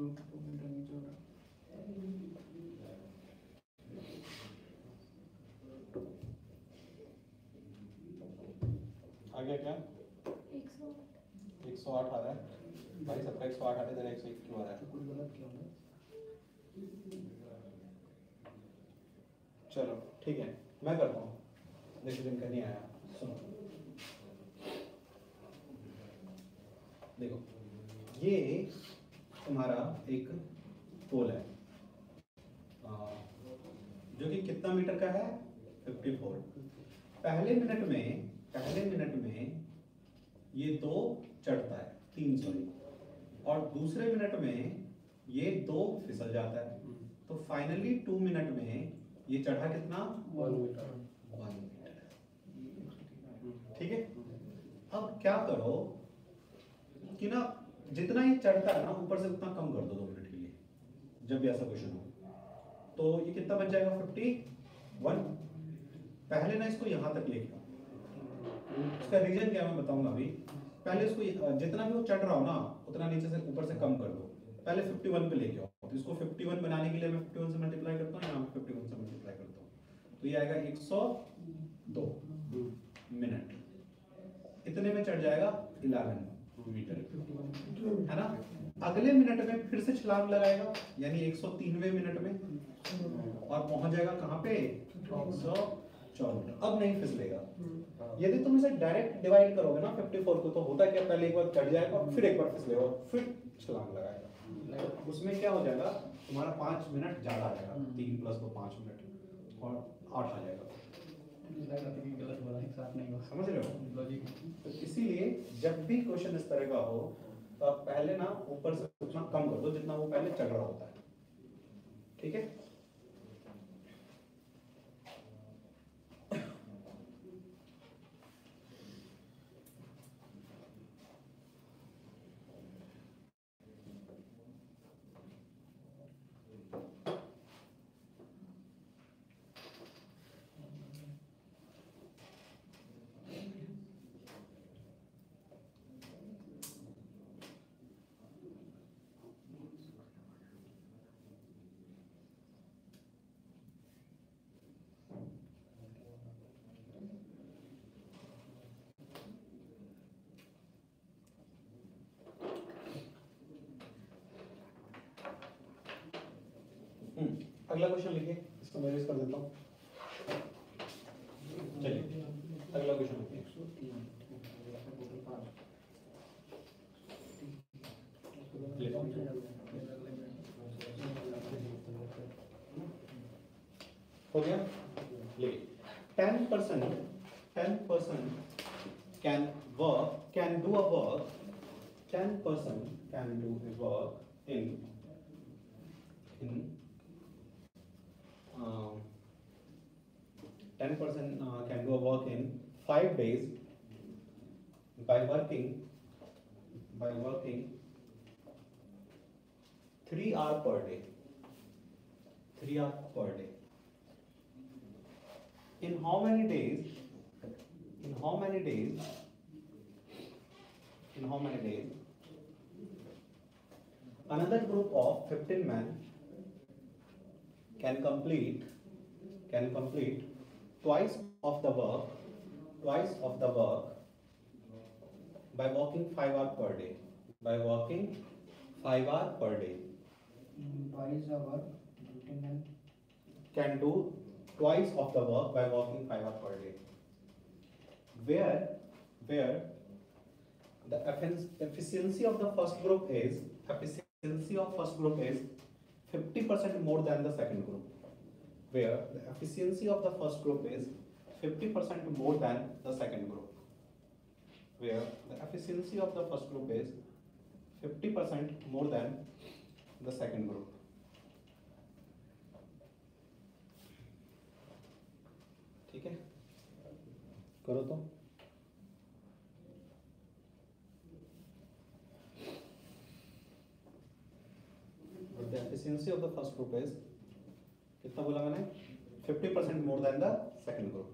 आ गया क्या? 108 आ रहा है भाई, सबका 108 आ रहा है, तेरा 101 क्यों आ रहा है? कुछ गलत क्यों है? चलो ठीक है, मैं करता हूँ। देखो जिनका नहीं आया सुनो, देखो ये तुम्हारा एक पोल है जो कि कितना मीटर का है? 54। पहले मिनट में ये 2 चढ़ता है, 3 सॉरी, और दूसरे मिनट में ये 2 फिसल जाता है। तो फाइनली 2 मिनट में ये चढ़ा कितना? 1 मीटर। 1 मीटर। ठीक है, अब क्या करो कि ना जितना ये चढ़ता है ना ऊपर से उतना कम कर दो 2 मिनट के लिए, जब भी ऐसा क्वेश्चन हो। तो ये कितना बच जाएगा? 51। पहले ना इसको यहाँ तक लेके आओ, उसका रीजन क्या मैं बताऊंगा अभी। पहले इसको जितना भी वो चढ़ रहा हो ना उतना नीचे से ऊपर से कम कर दो, पहले 51 पे लेके आओ। तो इसको 51 बनाने के लिए मैं 51 से मल्टीप्लाई करता हूँ, यहाँ पे 51 से मल्टीप्लाई करता हूँ, तो ये आएगा 102 मिनट। इतने में चढ़ जाएगा 11 मीटर, है ना। अगले मिनट में फिर से छलांग लगाएगा, यानी 103वें मिनट में, और पहुंच जाएगा कहाँ पे? 104 मीटर। अब नहीं फिसलेगा। यदि तुम इसे डायरेक्ट डिवाइड करोगे ना 54 को, तो होता क्या, पहले एक बार चढ़ जाएगा, फिर एक बार फिसलेगा, फिर छलांग लगाएगा। उसमें क्या हो जाएगा, तुम्हारा 5 मिनट ज्यादा आ जाएगा, 3 + 2 5 मिनट, और 8 आ जाएगा। समझ रहे हो? लॉजिक। तो इसीलिए जब भी क्वेश्चन इस तरह का हो तो आप पहले ना ऊपर से उतना कम कर दो जितना वो पहले चढ़ रहा होता है। ठीक है, अगला क्वेश्चन लिखिए, इसको मैं रेज कर देता हूँ। चलिए अगला क्वेश्चन लिखिए। हो गया? लिखिए 10% can do a work, 10% can do a work in 10% can do a work in 5 days by working 3 hours per day. 3 hours per day. In how many days? Another group of 15 men can complete twice of the work by working 5 hours per day. Twice our 15 men Can do twice of the work by working 5 hours per day. Where the efficiency of the first group is 50% more than the second group. Where the efficiency of the first group is 50% more than the second group. Where the efficiency of the first group is 50% more than the second group. ठीक है, करो तो। The efficiency of the first group is कितना बोला मैंने? 50% more than the second group.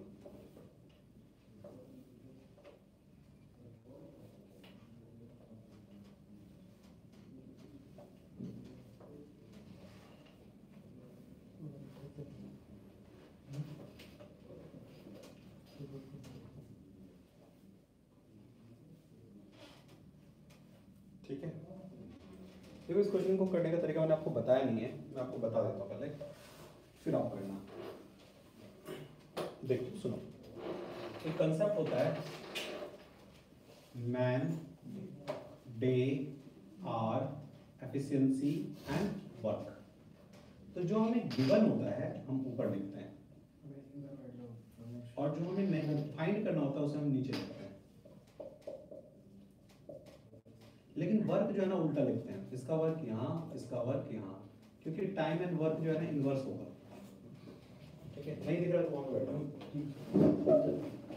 ठीक है, देखो इस क्वेश्चन को करने का तरीका मैंने आपको बताया नहीं है, मैं आपको बता देता हूँ पहले, फिर आप करना। देखो सुनो, एक कंसेप्ट होता है man, day, R, efficiency and work. तो जो हमें गिवन होता है हम ऊपर लिखते हैं, और जो हमें फाइंड करना होता है उसे हम नीचे लिखते हैं। लेकिन वर्क जो है ना उल्टा लिखते हैं, इसका वर्क यहाँ, इसका वर्क यहाँ, क्योंकि टाइम एंड वर्क जो है ना इनवर्स होगा। ठीक है, नहीं दिख रहा तो वहां पे बैठो।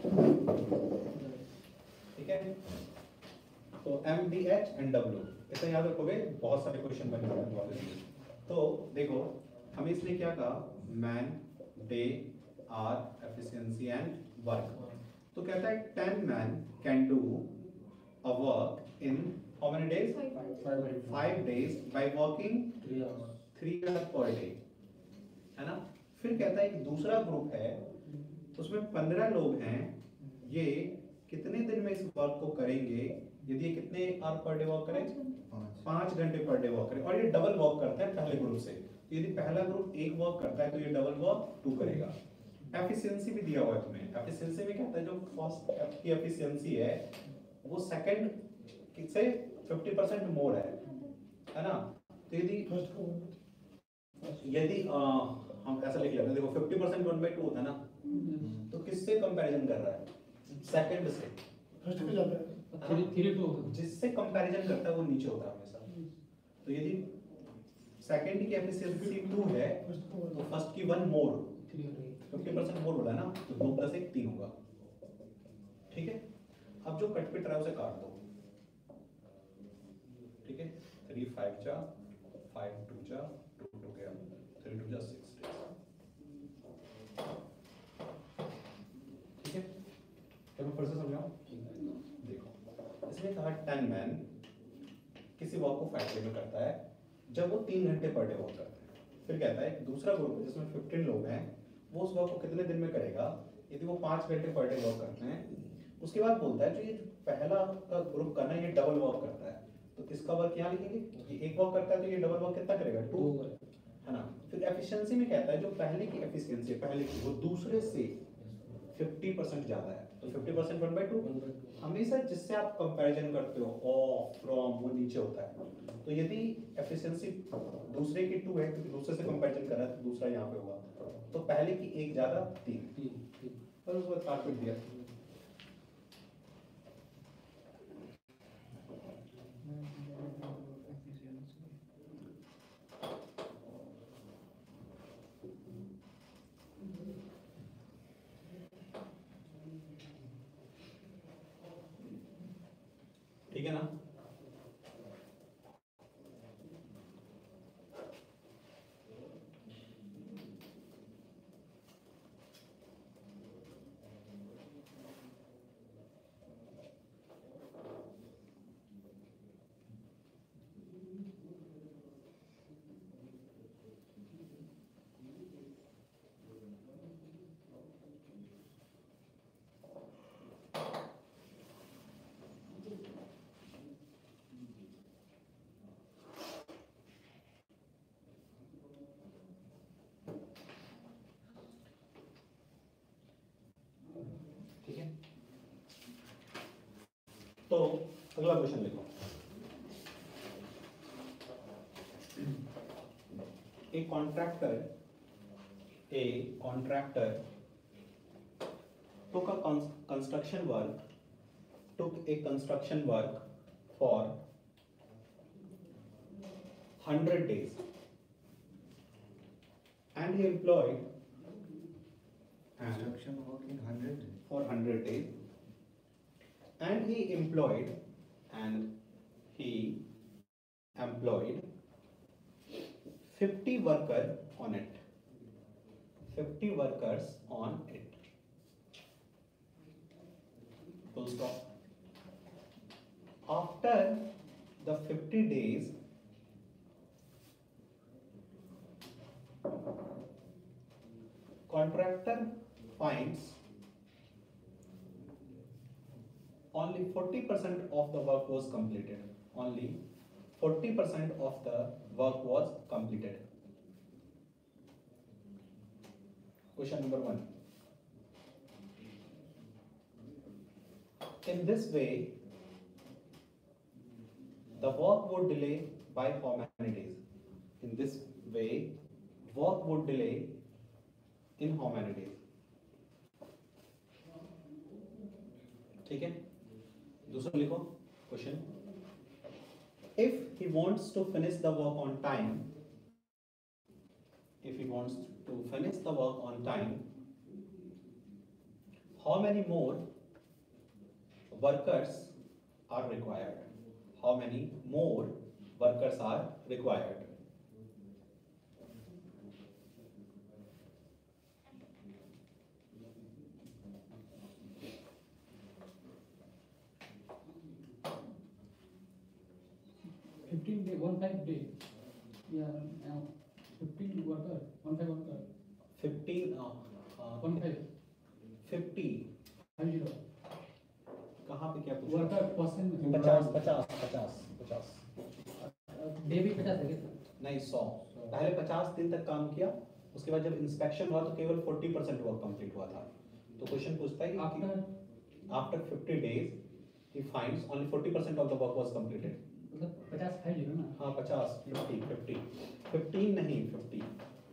ठीक है, तो M D H and W इतना याद रखोगे, बहुत सारे क्वेश्चन बने वाले हैं। तो देखो हमें इसने क्या कहा, man, day, R, efficiency and work. तो कहता है 10 man can do a work in how many days, 5 days by working 3 hours per day, है ना। फिर कहता है एक दूसरा ग्रुप है, उसमें 15 लोग हैं, ये कितने दिन में इस वर्क को करेंगे, यदि ये कितने आवर पर डे वर्क करें, 5 घंटे पर डे वर्क करें, और ये डबल वर्क करता है पहले ग्रुप से। तो यदि पहला ग्रुप एक वर्क करता है तो ये डबल वर्क 2 करेगा। एफिशिएंसी भी दिया हुआ है तुम्हें, एफिशिएंसी में कहता है जो फर्स्ट की एफिशिएंसी है वो सेकंड से 50% मोर है ना। तो यदि हम ऐसा लिख लेते हैं, देखो 50% 1/2 होता है ना, तो किससे कंपैरिजन कर रहा है, सेकंड से, फर्स्ट पे जाता है, थ्री टू होगा, जिससे कंपैरिजन करता है वो नीचे होता है हमेशा। तो यदि सेकंड की एफिशिएंसी 2 है तो फर्स्ट की 1 मोर, 50% मोर बोला ना, तो 2 + 1 3 होगा। ठीक है, अब जो कट पिट रहा है उसे काट दो। ठीक है, 3 5 जा 5 2 जा 2 2 गया, 3 2 जा 6 days। ठीक है, तो मैं फिर से समझाऊं। देखो इसने कहा 10 मैन किसी वर्क को 5 डे में करता है जब वो 3 घंटे पर डे वर्क करता है। फिर कहता है एक दूसरा ग्रुप है जिसमें 15 लोग हैं, वो उस वर्क को कितने दिन में करेगा, यदि वो 5 घंटे पर डे वर्क करते हैं। उसके बाद बोलता है जो ये पहला का ग्रुप करना है ये डबल वर्क करता है, तो इसका वर्क यहाँ लिखेंगे कि एक वर्क करता है तो ये डबल वर्क कितना करेगा, 2, है ना। फिर एफिशिएंसी में कहता है जो पहले की एफिशिएंसी है, पहले की वो दूसरे से 50% ज्यादा है, तो 50% 1/2। हमेशा जिससे आप कंपैरिजन करते हो ऑफ फ्रॉम वो नीचे होता है। तो यदि एफिशिएंसी दूसरे की 2 है क्योंकि दूसरे से कंपैरिजन कर रहा है तो दूसरा यहाँ पे होगा, तो पहले की 1 ज्यादा 3, पर उसको काट पीट दिया। ठीक है ना। ठीक है, तो अगला क्वेश्चन लिखो। A contractor took a construction work for 100 days and he employed construction work in 100 for 100 days and he employed 50 workers on it. Full stop. After the 50 days, contractor finds only 40% of the work was completed. only 40% of the work was completed. Question number 1. In this way, the work would delay by how many days? In this way, work would delay in how many days? ठीक है, दूसरा लिखो question. If he wants to finish the work on time, how many more workers are required? How many more workers are required? Day, 15 day. Yeah, now 15 worker, 15 worker. 15 15. 50 50. कहाँ पे क्या पूछा? Worker person 50. Day भी 50 है क्या? नहीं 100. पहले 50 दिन तक काम किया, उसके बाद जब इंस्पेक्शन हुआ तो केवल 40% वर्क कंप्लीट हुआ था. तो क्वेश्चन पूछता है कि after 50 days he finds only 40% of the work was completed. मतलब 50 50 ना? हाँ 50 50 15 नहीं 50.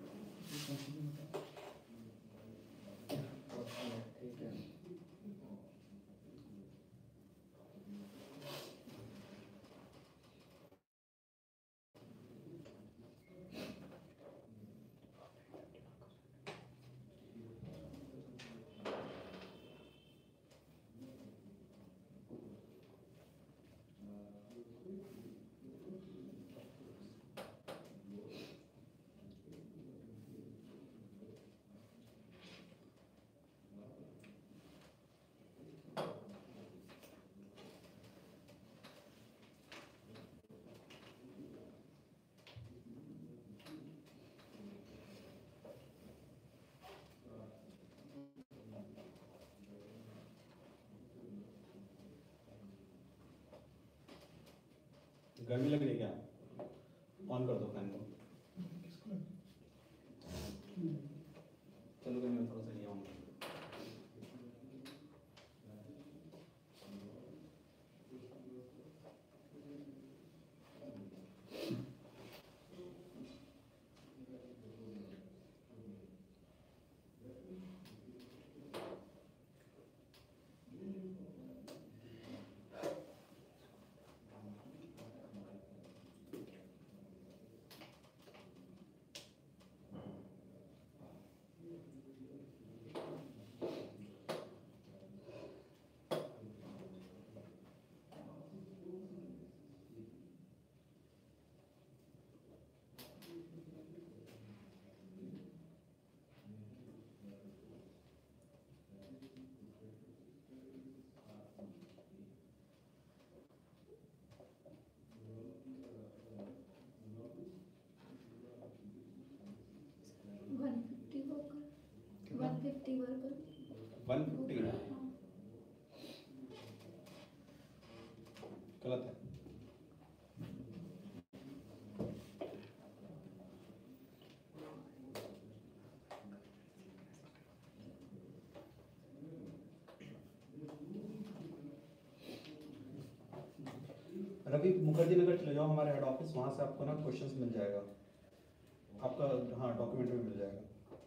गर्मी लग रही है क्या? ऑन कर दो फैन को. चलो गर्मी थोड़ा सा ये ऑन कर दो. गलत है. रवि मुखर्जी नगर चले जाओ हमारे हेड ऑफिस, वहां से आपको ना क्वेश्चंस मिल जाएगा आपका. हाँ डॉक्यूमेंट में मिल जाएगा.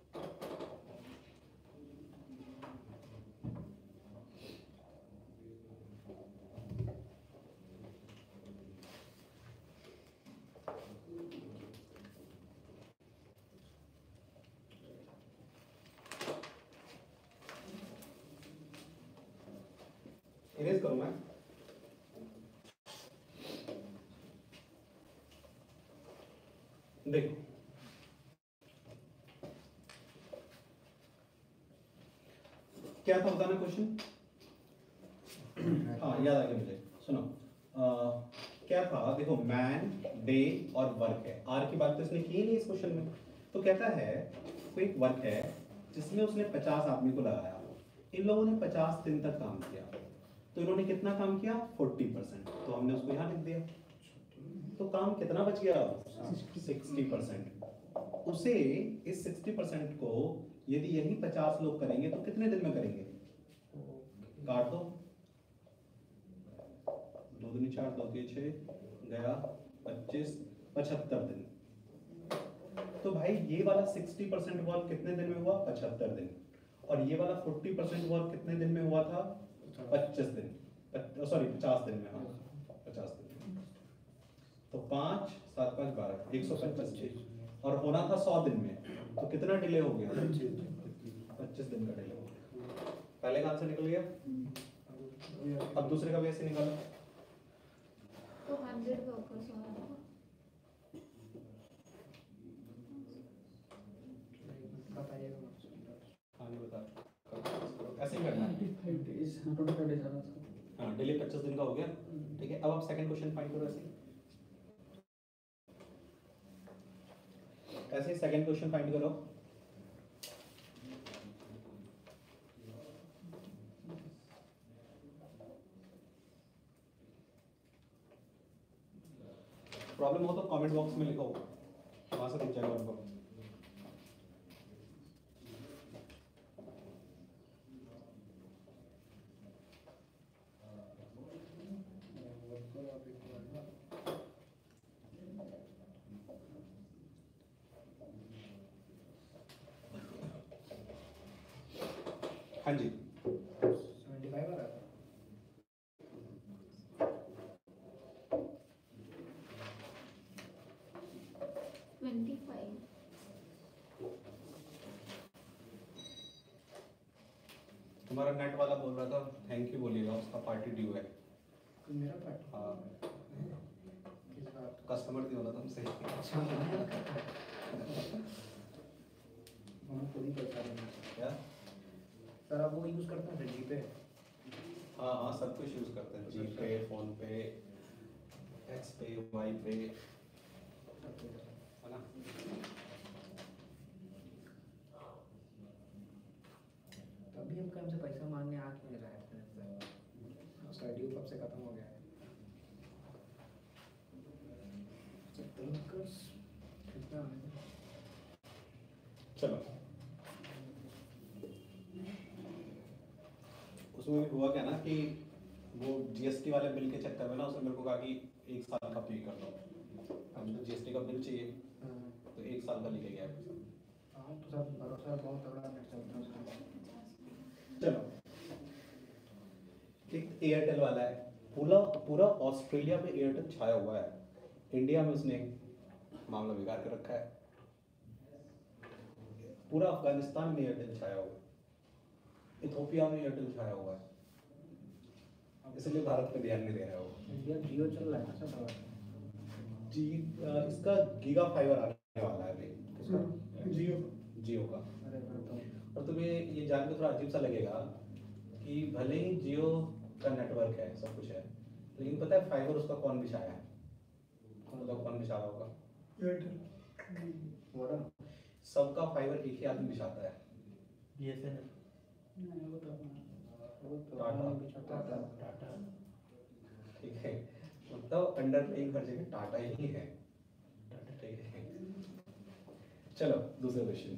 इरेज करूँ मैं? देखो क्या था बताना क्वेश्चन. हाँ याद आ गया मुझे. सुनो क्या था, देखो मैन डे और वर्क है. आर की बात तो इसने की नहीं इस क्वेश्चन में. तो कहता है कोई एक वर्क है जिसमें उसने 50 आदमी को लगाया. इन लोगों ने 50 दिन तक काम किया, तो इन्होंने कितना काम किया? 40%. तो हमने उसको यहाँ लिख दिया. तो काम कितना बच गया? 60%। उसे इस 60% को यदि यही 50 लोग करेंगे तो कितने दिन में करेंगे? काट दो, 2 दूनी 4, 2 के 6 गया 25, 75 दिन। तो भाई ये वाला 60% वर्क कितने दिन में हुआ? 75 दिन। और ये वाला 40% वर्क कितने दिन में हुआ था? 25 दिन, सॉरी 50 दिन में। हाँ 50 दिन। तो 5 7 5 12 125 दिन, और होना था 100 दिन में, तो कितना डिले हो गया? 25 दिन का डिले हो गया। पहले का आंसर निकल गया, अब दूसरे का भी ऐसे निकालो। तो 100 वर्कर्स होगा। ऐसे ही करना है। 25 days, हाँ 25 days आ रहा है। हाँ डिले 25 दिन का हो गया। ठीक है, अब आप सेकंड क्वेश्चन फाइंड करो। ऐसे ही सेकंड क्वेश्चन फाइंड करो। प्रॉब्लम हो तो कमेंट बॉक्स में लिखो, वहां से दिख जाएगा उनको। हाँ जी 75 आ रहा था। तुम्हारा नेट वाला बोल रहा था थैंक यू बोलिएगा, उसका पार्टी ड्यू है। मेरा पार्ट हाँ किस बात? कस्टमर दी वाला तुमसे। हम खुद ही बता रहे हैं क्या? सर, आप वो यूज़ करते हैं जी पे? हाँ हाँ सब कुछ यूज करते हैं, जी पे, फोन पे, एक्स पे, वाई पे, है ना। तभी हमको हमसे पैसा मांगने आ क्यों नहीं रहा है? उसका ड्यू कब से खत्म हो गया है? कितना है? चलो उसमें भी हुआ क्या ना कि वो जीएसटी वाले बिल के चक्कर में ना उसने मेरे को कहा कि 1 साल का पे कर दो। अब मुझे जीएसटी का बिल चाहिए तो 1 साल का लेके गया है। हाँ तो सर भरोसा बहुत तगड़ा नेट चलता है उसका। चलो एक एयरटेल वाला है, पूरा पूरा ऑस्ट्रेलिया में एयरटेल छाया हुआ है, इंडिया में उसने मामला बिगाड़ के रखा है। पूरा अफगानिस्तान में एयरटेल छाया हुआ है, इथोपिया में एयरटेल छाया हुआ है, इसलिए भारत पे ध्यान नहीं दे रहा है वो। इंडिया जियो चल रहा है ना सर? जी इसका गीगा फाइबर आने वाला है अभी, जियो का। अरे फिर तो और तुम्हें ये जान के थोड़ा अजीब सा लगेगा कि भले ही जियो का नेटवर्क है, सब कुछ है, लेकिन पता है फाइबर उसका कौन बिछाया है? कौन बिछा रहा होगा? वोडा सबका फाइबर एक ही आदमी बिछाता है। BSNL नहीं वो तो अपना वो तो टाटा। टाटा टाटा। ठीक है, मतलब अंडर प्लेइंग हर जगह टाटा ही है। ठीक है, चलो दूसरा क्वेश्चन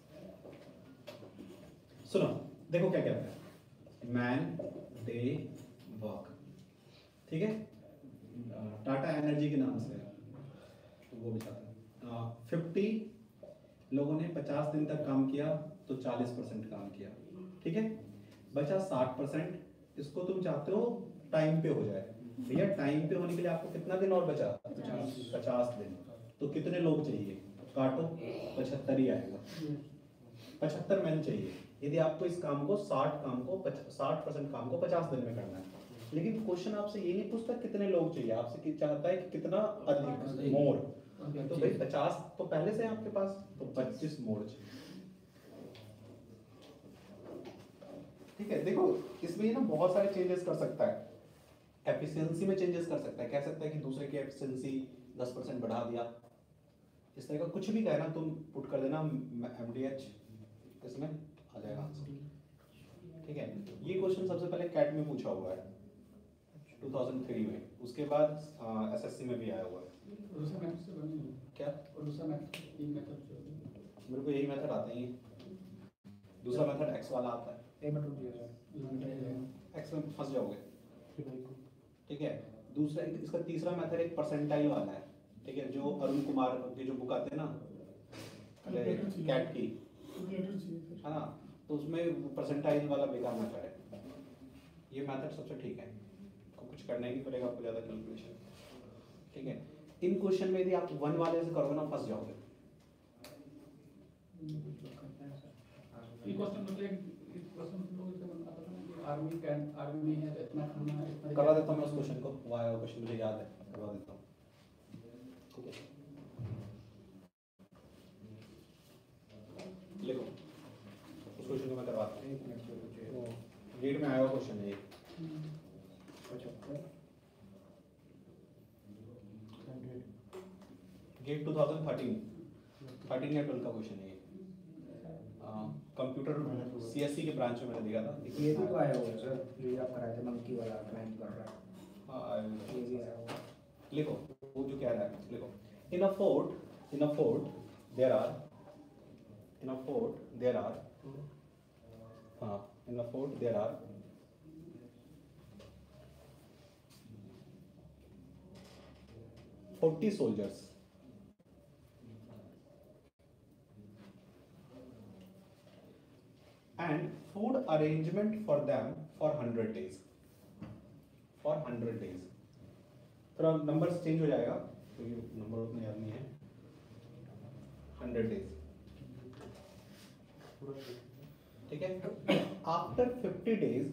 सुनो। देखो क्या कहता है, मैन डे वर्क, ठीक है, टाटा एनर्जी के नाम से तो वो बिछाता है। 50 लोगों ने 50 दिन तक काम किया तो 40% काम किया, ठीक है, बचा 60%। इसको तुम चाहते हो टाइम पे हो जाए। भैया टाइम पे होने के लिए आपको कितना दिन और बचा? 50 दिन। तो कितने लोग चाहिए? काटो, 75 ही आएगा। 75 मैन चाहिए यदि आपको इस काम को 60% काम को 50 दिन में करना है। लेकिन क्वेश्चन आपसे ये नहीं पूछता कितने लोग चाहिए, आपसे चाहता है कि कितना अधिक, मोर। तो भाई 50 तो पहले से है आपके पास, तो 25 मोर चाहिए। ठीक है, देखो इसमें ये ना बहुत सारे चेंजेस कर सकता है। एफिशिएंसी में चेंजेस कर सकता है, कह सकता है कि दूसरे की एफिशिएंसी 10% बढ़ा दिया, इस तरह का कुछ भी कहना तुम पुट कर देना MDH, इसमें आ जाएगा आंसर। ठीक है, ये क्वेश्चन सबसे पहले कैट में पूछा हुआ है 2003 में, उसके बाद SSC में भी आया हुआ है। दूसरा मैथड से बनी है क्या? और दूसरा मैथड तीन मैथड जो मेरे को यही मेथड आते हैं। दूसरा मेथड x वाला आता है, एक मिनट रुकिए सर। x में फंस जाओगे, ठीक है। दूसरा इसका तीसरा मेथड एक परसेंटाइल वाला है, ठीक है, जो अरुण कुमार की जो बुक आते हैं ना कैट की, है ना, तो उसमें परसेंटाइल वाला बेकार मेथड है। ये मेथड सबसे ठीक है, आपको कुछ करना ही नहीं पड़ेगा, आपको ज़्यादा कैलकुलेशन, ठीक है। इन क्वेश्चन में यदि आप 1 वाले से करोगे ना फंस जाओगे। ये क्वेश्चन मतलब एक क्वेश्चन हम लोग जैसे आता था ना कि आर्मी है तो इतना खाना इतना करवा देता हूँ मैं उस क्वेश्चन को, वो आया क्वेश्चन मुझे याद है, करवा देता हूँ, ठीक है। लिखो उस क्वेश्चन को मैं करवाता हूँ। एक मिनट सर रुकिए। गेट में आया हुआ क्वेश्चन है ये, 75 गेट 2013 13 या 12 का क्वेश्चन है ये। कंप्यूटर सीएससी के ब्रांच में मैंने दिया था। ये भी तो आया हुआ है सर, जो ये आप कराए थे मंकी वाला क्लाइंट कर रहा है। हाँ ये भी आया हुआ है। लिखो वो जो कह रहा है, लिखो in a fort there are हाँ in a fort there are 40 soldiers and food arrangement for them for 100 days. For 100 days. थोड़ा नंबर चेंज हो जाएगा क्योंकि नंबर उतने याद नहीं है। 100 days, ठीक है। After 50 days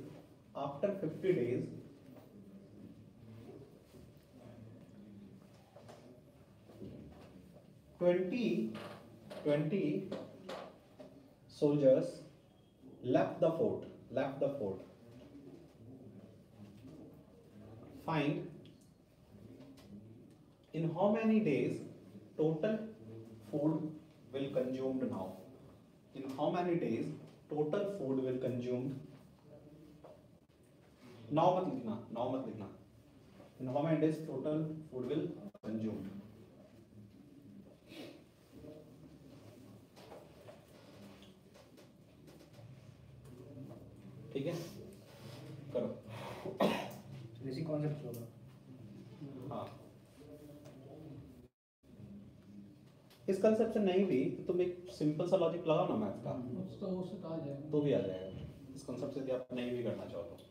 20 soldiers left the fort. Find in how many days total food will consumed now. In how many days total food will consumed. Now मत लिखना. In how many days total food will consumed. ठीक है, करो। इसी concept होगा। हाँ, इस concept से नहीं भी तो तुम एक सिंपल सा लॉजिक लगाओ ना मैथ का, उससे कहा जाएगा तो भी आ जाएगा। इस कंसेप्ट से यदि आप नहीं भी करना चाहो तो।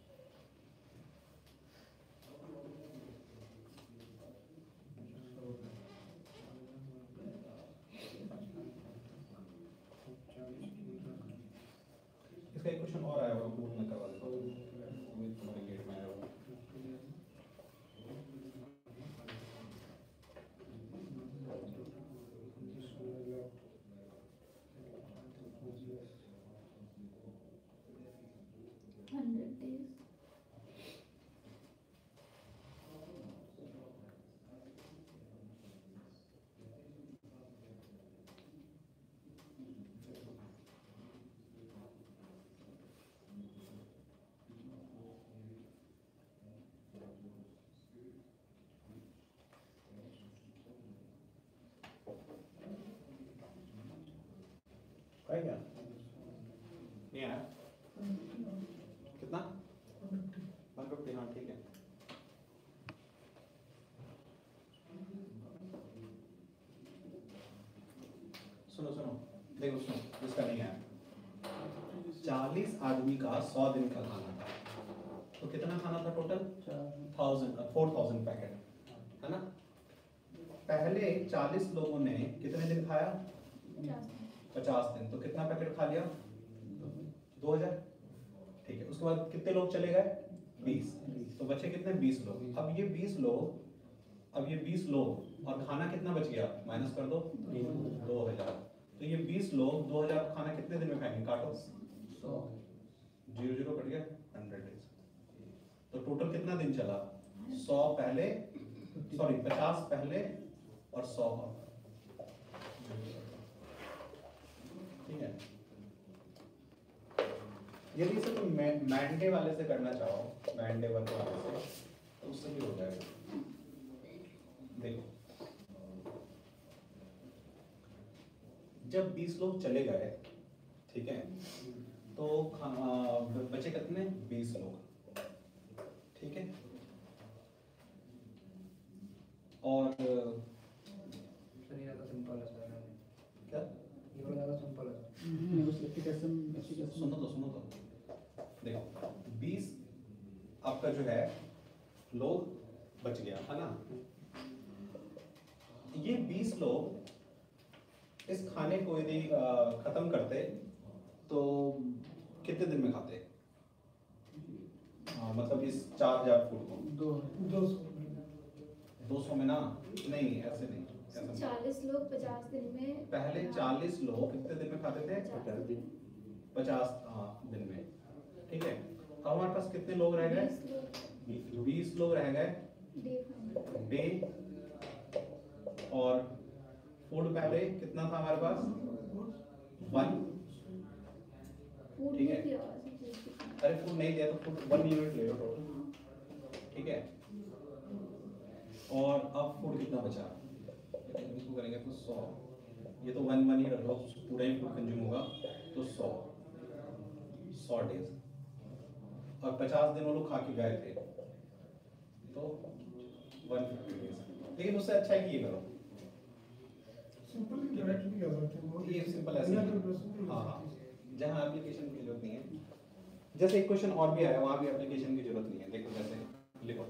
इसका एक क्वेश्चन और आया होगा, वो मैं करवा देता हूँ, वो तुम्हारे गेट में आया होगा। है क्या? नहीं आया? कितना? 150, हाँ ठीक है। सुनो देखो, इसका नहीं आया। 40 आदमी का 100 दिन का खाना था, तो कितना खाना था टोटल? 4,000 पैकेट, है ना। पहले 40 लोगों ने कितने दिन खाया? 50 दिन, तो कितना पैकेट खा लिया? 2000, ठीक है। उसके बाद कितने लोग चले गए? 20, तो बचे कितने? 20 लोग। अब ये 20 लोग और खाना कितना बच गया? माइनस कर दो, 2000। तो ये 20 लोग 2000 खाना कितने दिन में खाएंगे? काटो, 0 कट गया, 100 डेज। तो टोटल कितना दिन चला? 100 पहले, सॉरी 50 पहले और 100 ठीक है। यदि इसे तुम मैंडे वाले से करना चाहो, मैंडे वर्क वाले से, तो उससे भी हो जाएगा। देखो जब 20 लोग चले गए, ठीक है, तो बचे कितने? 20 लोग, ठीक है। और सर ये ज़्यादा सिंपल है सर, क्या ये वाला ज़्यादा सिंपल है सर। उस एप्लीकेशन सुनो तो देखो, 20 आपका जो है लोग बच गया है ना। ये 20 लोग इस खाने को यदि खत्म करते तो कितने दिन में खाते? मतलब इस 4000 फूड को 200 में ना, नहीं ऐसे नहीं, ऐसा नहीं। 40 लोग 50 दिन में, पहले 40 लोग कितने दिन में खाते थे? 50 दिन। 50 दिन में, ठीक है। अब हमारे पास कितने लोग रह गए? 20 लोग रह गए डे। और फूड पहले कितना था हमारे पास? 1, फूड ठीक है। भी और सब चीज़ भी। अरे फूड नहीं दिया तो फूड 1 यूनिट ले लो टोटल, ठीक है। और अब फूड कितना बचा? इसको करेंगे तो 100, ये तो 1 ही रख लो, पूरा ही फूड कंज्यूम होगा तो 100 डेज। और 50 दिन वो लोग खा के गए थे तो 150 डेज। लेकिन उससे अच्छा है कि ये करो, सिंपल डायरेक्ट भी कर सकते हैं, बहुत ये सिंपल ऐसे बिना ही। कैलकुलेशन के हाँ हाँ, जहाँ एप्लीकेशन की जरूरत नहीं है। जैसे एक क्वेश्चन और भी आया, वहाँ भी एप्लीकेशन की जरूरत नहीं है। देखो जैसे लिखो,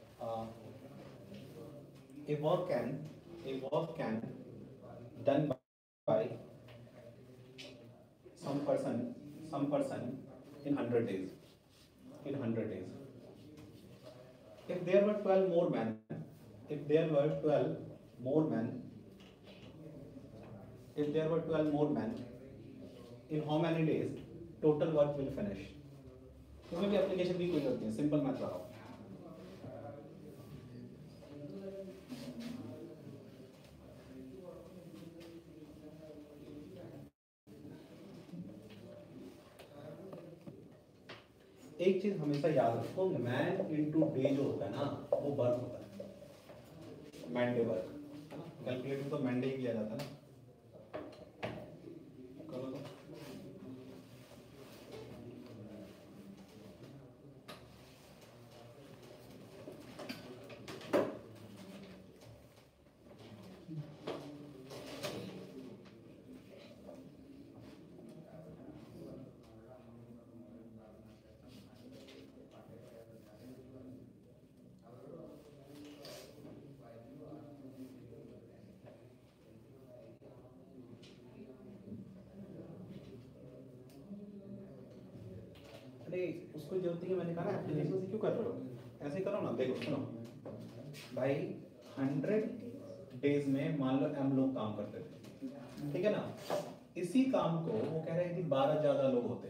a work can done by some person in 100 days. If there were 12 more men, if there were 12 more men, in how many days total work will finish? इसमें भी एप्लीकेशन की कोई जरूरत नहीं है, सिंपल मैथ लगाओ। एक चीज हमेशा याद रखो, मैन इनटू डे जो होता है ना, वो वर्क होता है, मैन डे वर्क, है ना। कैलकुलेटर तो मैन डे ही किया जाता है ना। करो तो अरे उसको जरूरत नहीं है, मैंने कहा ना एप्लीकेशन से क्यों कर रहे हो, ऐसे ही करो ना। देखो सुनो भाई, 100 डेज में मान लो m लोग काम करते थे, ठीक है ना। इसी काम को वो कह रहे हैं कि 12 ज्यादा लोग होते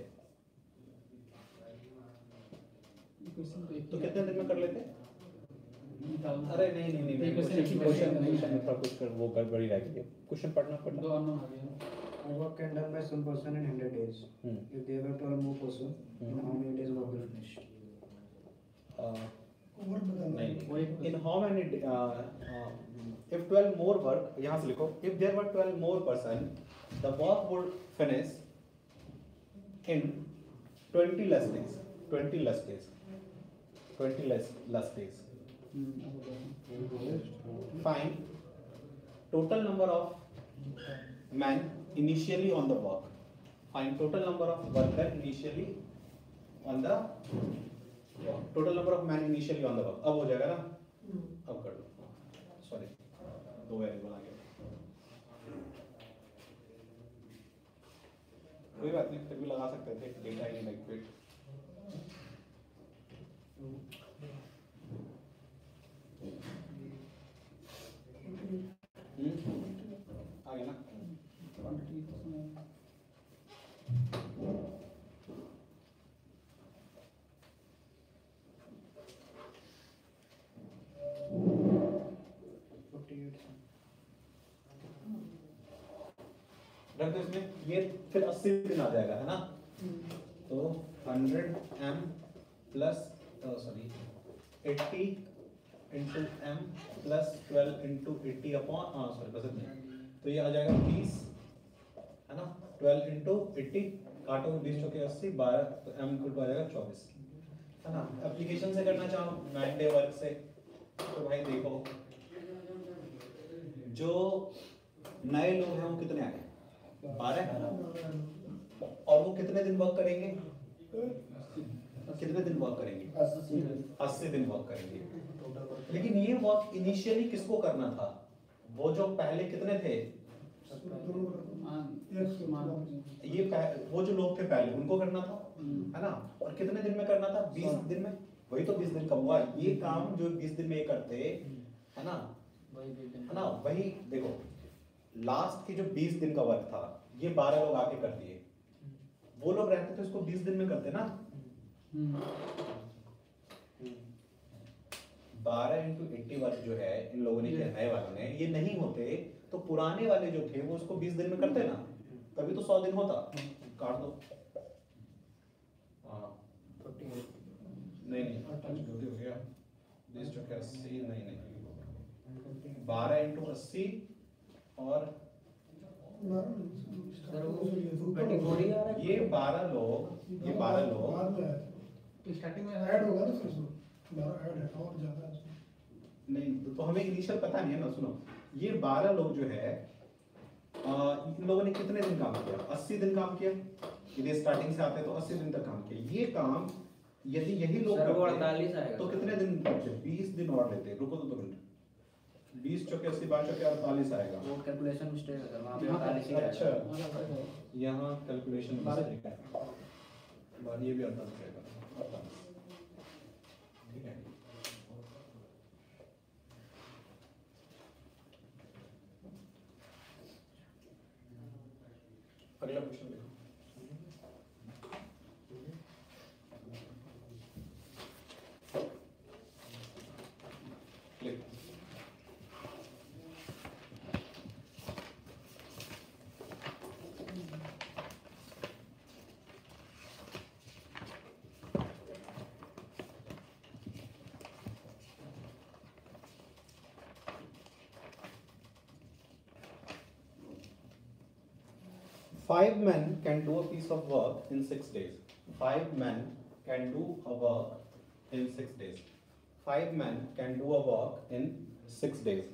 तो कितने दिन में कर लेते? अरे नहीं क्वेश्चन पर कुछ वो गड़बड़ी रह गई है, क्वेश्चन पढ़ना दो अननोन आ गए। A work can done by some person in 100 days. If there were 12 more person, in how many days work will finish? और बताना है। नहीं, in how many if 12 more work, यहाँ से लिखो, if there were 12 more person, the work would finish in 20 less days. 20 less days. Find total number of men initially on the work. Find total number of worker initially on the work. Total number of men initially on the work. अब हो जाएगा ना? अब कर लो। Sorry, 2 variable आ गए। कोई बात नहीं, फिर भी लगा सकते थे डेटा इन लाइक आ गया ना। क्वांटिटी रख दो इसमें, ये फिर 80 दिन आ जाएगा, है ना। तो 100m plus 80 into m plus 12 into 80 upon, sorry बस नहीं, तो ये आ जाएगा 20 12 इंटू 80 काटो 20 चौके 80 12 तो m इक्वल टू आ जाएगा 24 है ना। एप्लीकेशन से करना चाहो मैन डे वर्क से तो भाई देखो जो नए लोग हैं वो कितने आए 12 और वो कितने दिन वर्क करेंगे कितने दिन वर्क करेंगे 80 दिन वर्क करेंगे। लेकिन ये वर्क इनिशियली किसको करना था वो जो पहले कितने थे वो जो लोग थे पहले उनको करना था है ना। और कितने दिन में करना था 20 दिन में वही तो 20 दिन का हुआ ये काम जो 20 दिन में ये करते है ना वही देखो लास्ट की जो 20 दिन का वर्क था ये 12 लोग आके कर दिए वो लोग रहते तो इसको 20 दिन में करते ना 12 इंटू 80 वर्क जो है इन लोगों ने किया नए वालों ने ये नहीं होते तो पुराने वाले जो थे वो उसको 20 दिन में करते ना तभी तो 100 दिन होता काट दो हाँ नहीं गलती हो गया 20 चौके 80 नहीं 12 इंटू 80 और ये 12 लोग स्टार्टिंग में ऐड होगा ना फिर उसमें 12 ऐड है और ज्यादा है उसमें। नहीं तो हमें इनिशियल पता नहीं है ना सुनो ये 12 लोग जो है इन लोगों ने कितने दिन काम किया 80 दिन काम किया यदि स्टार्टिंग से आते तो 80 दिन तक काम किया ये काम यदि यही लोग करते तो कितने दिन करते 20 दिन और लेते रुको तो 2 मिनट 20 चौके 80 5 चौके 48 आएगा वो कैलकुलेशन मिस्टेक है वहां पे 48 ही अच्छा आएगा। यहाँ कैलकुलेशन मिस्टेक है बाद ये भी 48 आएगा ठीक है। अगला क्वेश्चन देखो लिख 5 men can do a piece of work in 6 days. 5 men can do a work in 6 days. 5 men can do a work in 6 days.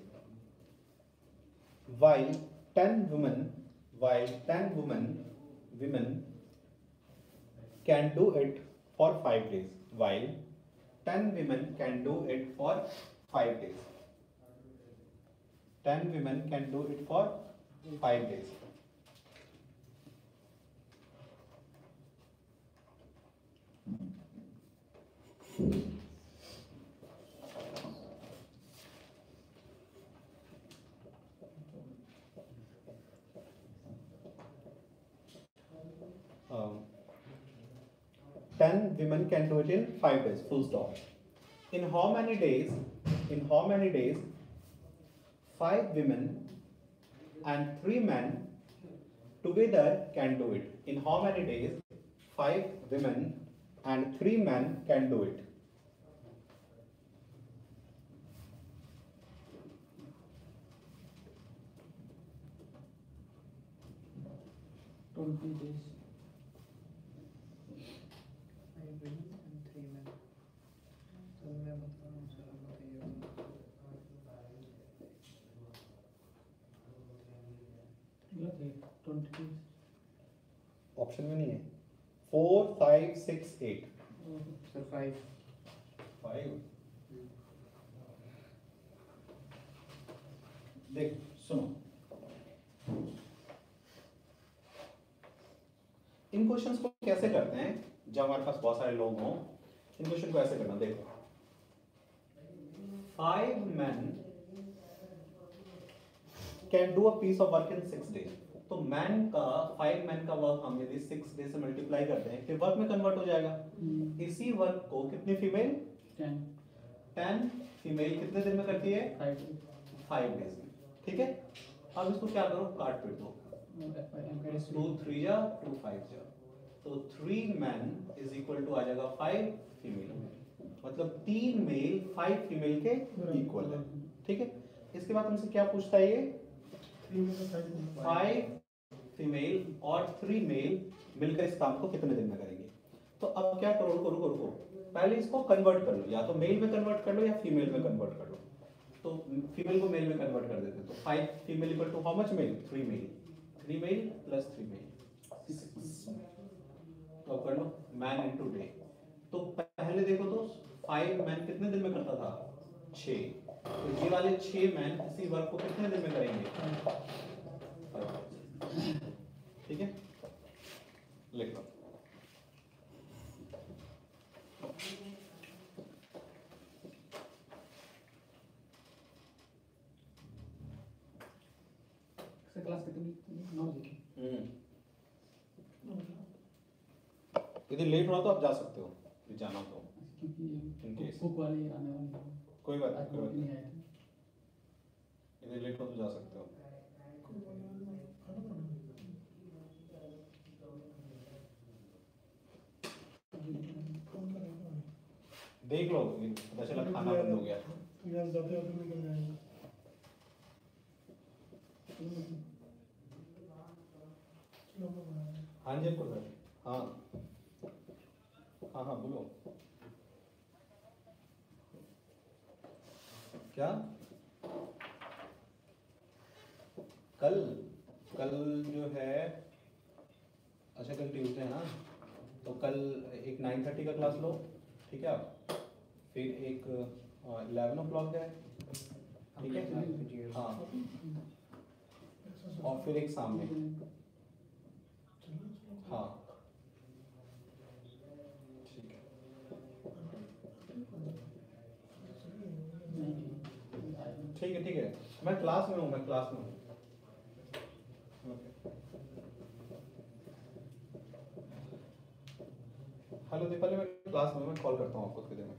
While 10 women can do it for 5 days. While 10 women can do it for 5 days. 10 women can do it for 5 days. Um, 10 women can do it in 5 days, full stop. In how many days, 5 women and 3 men together can do it? In how many days, 5 women and 3 men can do it? Option में नहीं है 4 5 6 8 sir 5 देख सुनो इन questions को कैसे करते हैं जब हमारे पास बहुत सारे लोग हों इन क्वेश्चन को ऐसे करना देखो 5 men can do a piece of work in 6 days तो मैन का 5 मैन का वर्क हम यदि 6 डे से मल्टीप्लाई करते हैं फिर वर्क में कन्वर्ट हो जाएगा। इसी वर्क को कितनी फीमेल 10 फीमेल कितने दिन में करती है 5 डेज में। ठीक है अब इसको क्या करो काट पीट दो 2 3 जा 2 5 जा तो 3 मैन इज इक्वल टू आ जाएगा 5 फीमेल मतलब 3 मेल 5 फीमेल के इक्वल है। ठीक है इसके बाद हमसे क्या पूछता है ये 5 फीमेल और 3 मेल मिलकर इस काम को कितने दिन में करेंगे। तो अब क्या करो, रुको रुको रुको, पहले इसको कन्वर्ट कर लो, या तो मेल में कन्वर्ट कर लो या फीमेल में कन्वर्ट कर लो। तो फीमेल को मेल में कन्वर्ट कर देते हैं, तो 5 female equal to how much male, 3 male, 3 male plus 3 male, तो कर लो मैन इनटू डे। तो पहले देखो तो 5 मैन कितने दिन में करता था, 6, तो ये वाले 6 मैन इसी वर्क को कितने दिन में करेंगे, 5। ठीक है, लिख लो। क्लास कितनी 9 बजे। यदि लेट हो तो आप जा सकते हो, यदि जाना हो तो, In क्योंकि case. कुक वाले आने वाले हैं। कोई बात आज नहीं, कोई बात नहीं नहीं, आए थे। यदि लेट हो तो जा सकते हो। देख लो, पता चला खाना बंद हो गया। यहाँ जाते जाते निकल जाएगा। हाँ जी आपको सर, हाँ हाँ हाँ बोलो क्या। कल कल जो है, अच्छा कल ट्यूसडे है ना, तो कल एक 9:30 का क्लास लो, ठीक है आप, फिर एक 11 o'clock है, ठीक है, हाँ, और फिर एक शाम में, हाँ ठीक है। ठीक है ठीक है, मैं क्लास में हूँ, मैं क्लास में हूँ। हेलो दीपाली, मैं क्लास में हूँ, मैं कॉल करता हूँ आपको थोड़ी देर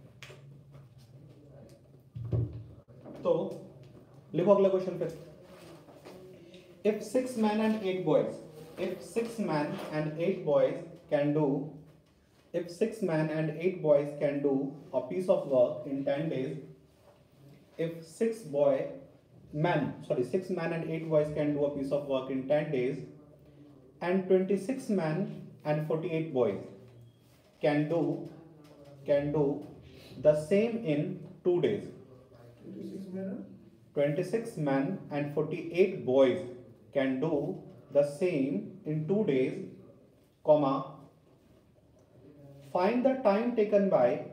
में। तो लिखो अगला क्वेश्चन फिर। If 6 men and 8 boys, if 6 men and 8 boys can do, if 6 men and 8 boys can do a piece of work in 10 days, if 6 men and 8 boys can do a piece of work in 10 days, and 26 men and 48 boys can do the same in 2 days. 26 men and 48 boys can do the same in 2 days, comma, find the time taken by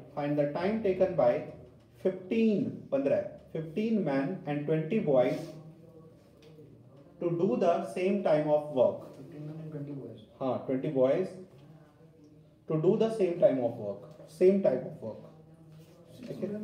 15 men and 20 boys to do the same time of work. 15 men and 20 boys. हाँ 20 boys to do the same time of work, same type of work. ठीक है?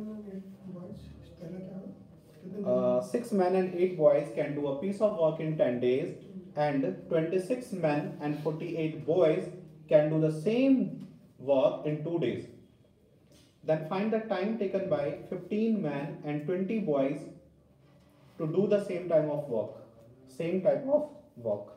6 men and 8 boys can do a piece of work in 10 days, and 26 men and 48 boys can do the same work in 2 days. Then find the time taken by 15 men and 20 boys to do the same time of work, same type of work.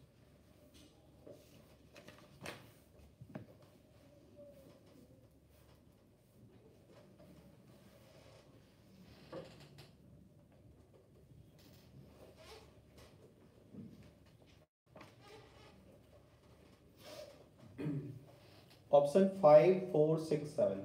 Option 5, 4, 6, 7.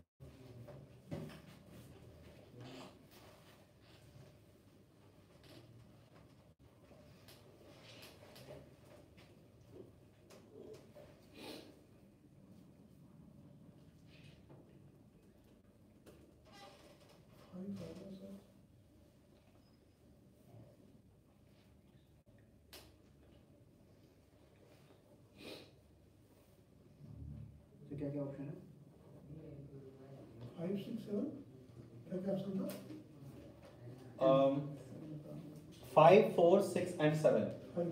तो क्या क्या option है? 5, 6, 7 क्या क्या option था? 5, 4, 6 and 7. 5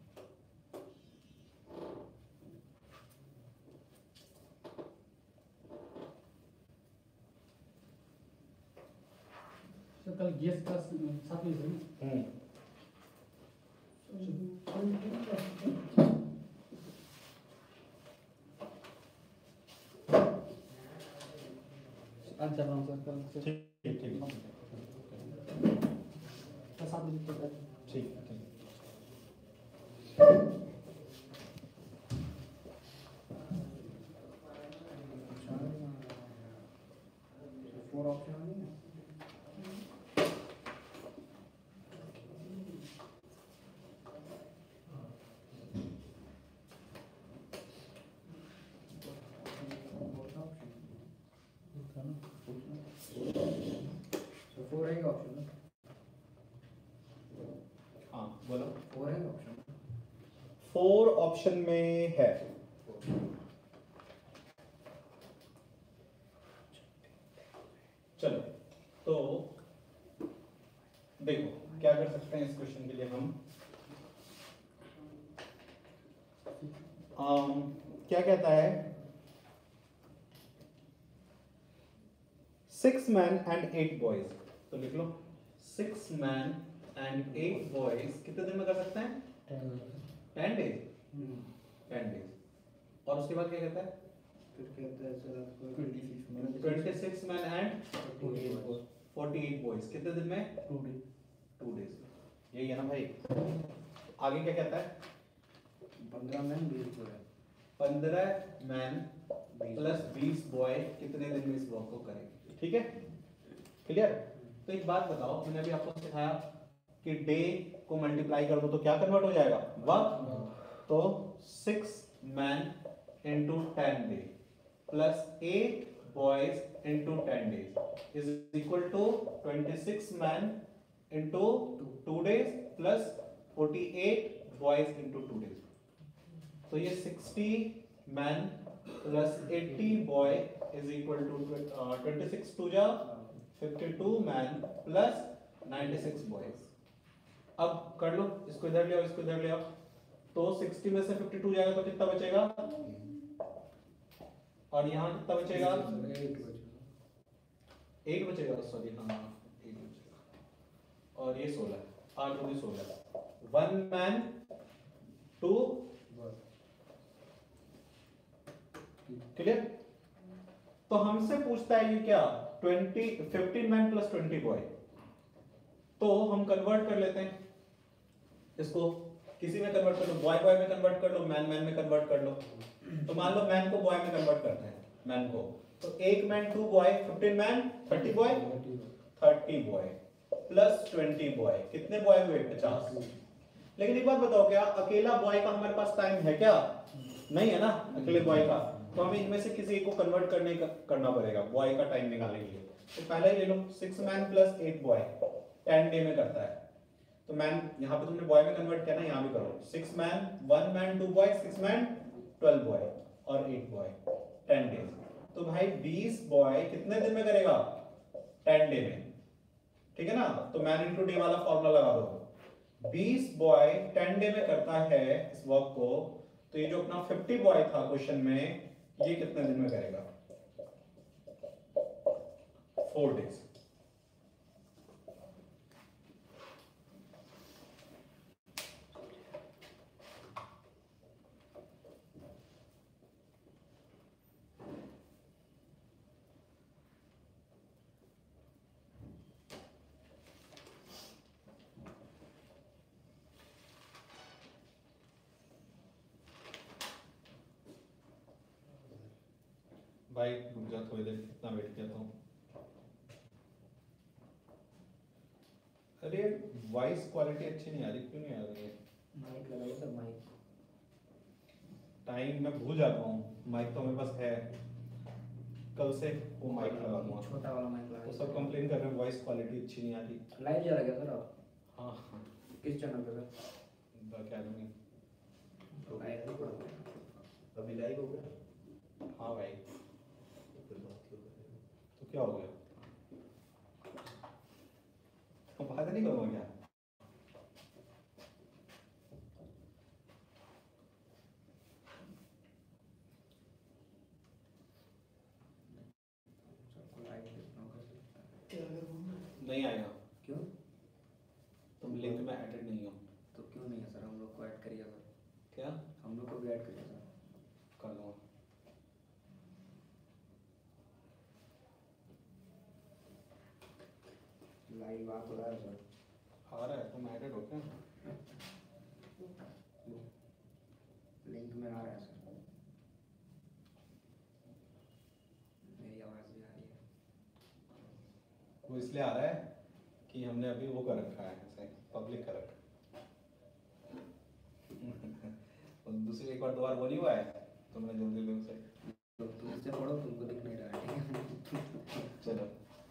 5, कल gas का 7 बजे से ना आज जा रहा हूँ सर कल से ठीक ठीक 7 बजे तक ठीक ठीक। फोर ऑप्शन नहीं है। फोर है ऑप्शन। हाँ बोलो। फोर है ऑप्शन। 4 ऑप्शन में है। चलो तो देखो क्या कर सकते हैं इस क्वेश्चन के लिए हम क्या कहता है 6 मैन एंड 8 बॉयज। तो लिख लो 6 मैन एंड 8 बॉयज कितने दिन में कर सकते हैं 10 डेज 10 डेज। और उसके बाद क्या कहता है फिर कहता है सर आपको 26 मैन एंड 48 बॉयज कितने दिन में 2 डेज। यही है ना भाई। आगे क्या कहता है 15 man 20 boy 15 man plus 20 boy कितने दिन में इस वर्क को करेंगे। ठीक है क्लियर। तो एक बात बताओ मैंने अभी आपको सिखाया कि डे को मल्टीप्लाई कर दो तो क्या कन्वर्ट हो जाएगा वर्क। तो 6 man into 10 day plus 8 boys into 10 days is equal to 26 man into 2 days plus 48 boys into 2 days. तो ये 60 man plus 80 boy is equal to 26 two जा 52 मैन प्लस 96 बॉयज। अब कर लो इसको इधर ले आओ इसको इधर ले आओ। तो 60 में से 52 जाएगा तो कितना बचेगा और यहाँ कितना बचेगा 8 बचेगा सॉरी हाँ 8 बचेगा और ये 16 8 दूनी 16 1 मैन 2 क्लियर। तो हमसे पूछता है ये क्या 15 मैन प्लस 20 बॉय। तो हम कन्वर्ट कर लेते हैं इसको किसी में कन्वर्ट कर लो बॉय बॉय में कन्वर्ट कर लो मैन मैन में कन्वर्ट कर लो। तो मान लो मैन को बॉय में कन्वर्ट करते हैं मैन को। तो 1 man 2 boy 15 man 30 boy 30 boy plus 20 boy कितने बॉय हुए 50। लेकिन एक बात बताओ क्या अकेला बॉय का हमारे पास टाइम है क्या नहीं है ना अकेले बॉय का। तो हमें इनमें से किसी एक को कन्वर्ट करना पड़ेगा बॉय का टाइम निकालने के लिए। तो पहले ही ले लो 6 मैन प्लस 8 बॉय 10 डे में करता है। तो मैन यहाँ पे तुमने बॉय में कन्वर्ट किया ना यहाँ भी करो 6 man 1 man 2 boy 6 man 12 boy और 8 बॉय 10 डेज। तो भाई 20 बॉय कितने दिन में करेगा 10 डे में। ठीक है ना। तो मैन इंटू डे वाला फॉर्मूला लगा दो 20 बॉय 10 डे में करता है इस वर्क को। तो ये जो अपना 50 बॉय था क्वेश्चन में ये कितने दिन में करेगा 4 डेज। भाई रुक जा थोड़ी देर कितना वेट किया था। अरे वॉइस क्वालिटी अच्छी नहीं आ रही क्यों नहीं आ रही है। माइक लगाइए सर माइक। टाइम मैं भूल जाता हूँ माइक तो मेरे पास है कल से वो माइक लगा दूंगा। छोटा वाला माइक लगा। तो सब कंप्लेन कर रहे हैं वॉइस क्वालिटी अच्छी नहीं आ रही। लाइव जा रहा है सर आप हाँ किस चैनल पे सर द अकेडमी। अभी लाइव हो गया। हाँ भाई फिर बात क्यों कर रहे हो? तो क्या हो गया तो बात नहीं करूँगा क्या। क्या अगर वो नहीं आएगा भाई बात हो रहा है सर। आ रहा है, तुम एडिट हो क्या? लिंक में आ रहा है सर। मेरी आवाज़ भी आ रही है। वो इसलिए आ रहा है कि हमने अभी वो कर रखा है, ऐसे पब्लिक कर रखा है। और दूसरी एक बार दो बार वो नहीं हुआ है, तुमने जल्दी जल्दी से तो तुम इससे पढ़ो, तुमको दिख नहीं रहा है, ठीक है? चलो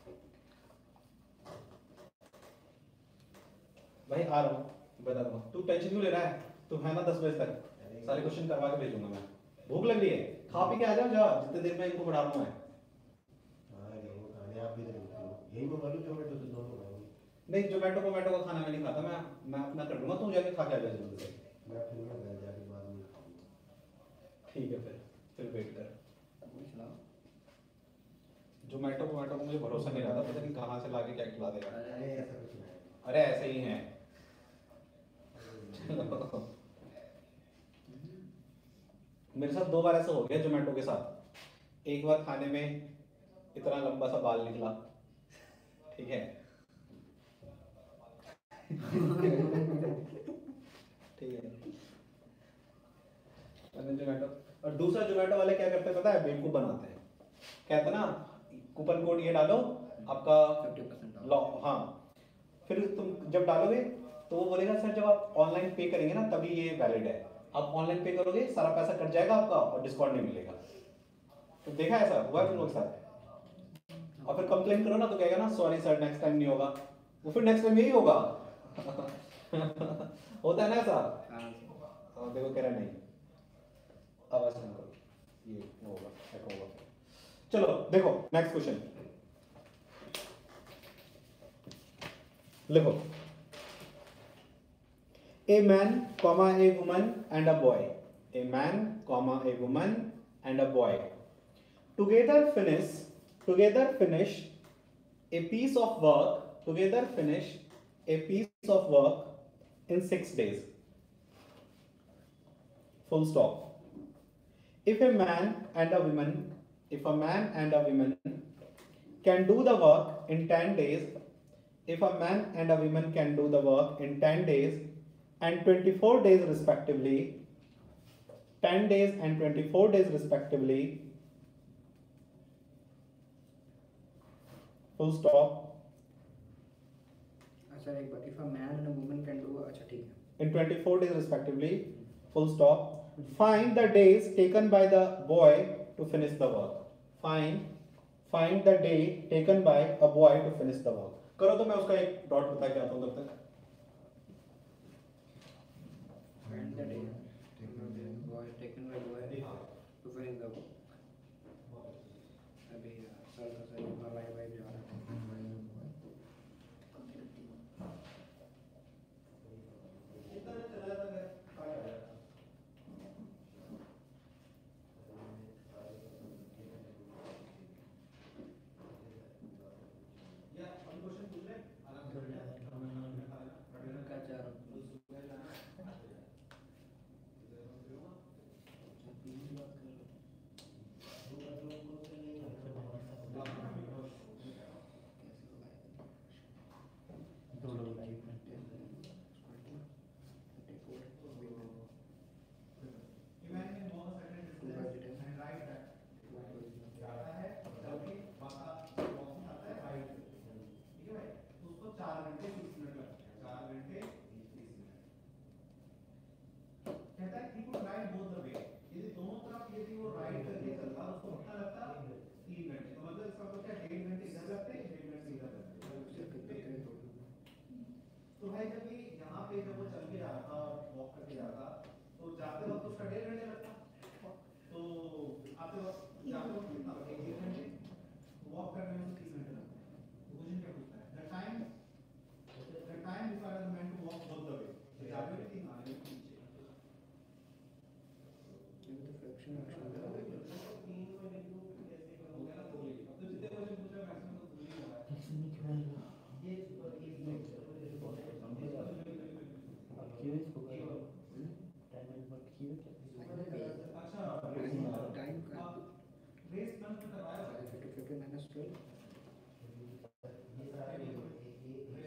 भाई आ रहा हूँ, बता दूंगा। तू टेंशन क्यों ले रहा है? तू है ना 10 बजे तक सारे क्वेश्चन करवा के भेजूंगा मैं। भूख लग रही है, खा पी के आ जाओ, जा जितने देर में इनको बढ़ा रहा हूँ मैं। हाँ ये वो खाने आप भी तो यही मंगा लो जोमेटो से दोनों खाओ। नहीं, जोमेटो का खाना मैं नहीं खाता, मैं अपना कर लूंगा, तू जाके खा के आ जा जल्दी से। मैं फिर मैं घर जाके बाद में खाऊंगा। ठीक है फिर वेट कर। पूछ लो। जोमेटो को मुझे भरोसा नहीं रहता, पता नहीं कहाँ से लाके क्या खिला देगा। अरे ऐसा कुछ नहीं है। अरे ऐसे ही है। मेरे साथ 2 बार ऐसा हो गया जोमेटो के साथ। एक बार खाने में इतना लंबा सा बाल निकला, ठीक है ठीक है। मैंने जोमेटो, और दूसरा जोमेटो वाले क्या करते हैं पता है? बेवकूफ बनाते हैं। कहते हैं ना कूपन कोड ये डालो आपका 50% लॉक, हाँ। फिर तुम जब डालोगे तो वो बोलेगा सर जब आप ऑनलाइन पे करेंगे ना तभी ये वैलिड है। आप ऑनलाइन पे करोगे सारा पैसा कट जाएगा आपका और डिस्काउंट नहीं मिलेगा। तो देखा ऐसा हुआ है तुम लोग के साथ? और फिर कंप्लेन करो ना तो कहेगा ना सॉरी सर नेक्स्ट टाइम नहीं होगा। वो फिर नेक्स्ट टाइम यही होगा। होता है ना ऐसा? हाँ देखो कह रहा नहीं, आवाज कम करो, ये होगा ऐसा होगा। चलो देखो नेक्स्ट क्वेश्चन लिखो। A man, comma a woman and a boy. A man, comma a woman and a boy. Together finish a piece of work. Together finish a piece of work in 6 days. Full stop. If a man and a woman can do the work in 10 days, if a man and a woman can do the work in 10 days and 24 days respectively, 10 days and 24 days respectively, full stop. अच्छा एक बार, if a man and a woman can do, अच्छा ठीक है, In 24 days respectively, full stop. Find the days taken by the boy to finish the work. Find the day taken by a boy to finish the work. करो तो मैं उसका एक dot बता के आता हूँ तब तक। find the day boy taken by boy to finish the work. अभी सर ऊपर वाइब जा रहा है। क्या चाह रहा हूँ? तो भाई जब ये यहाँ पे जब वो चल के जा रहा था वॉक करके जा रहा था तो जाते वक्त उसका 1.5 घंटे लगता, तो आते वक्त जाते वक्त कितना लगता? 1 घंटे, वॉक करने में 3 घंटे लगता है। तो क्वेश्चन क्या पूछता है? The time required man to walk both the way, तो जाने में 3 आने में 3 -12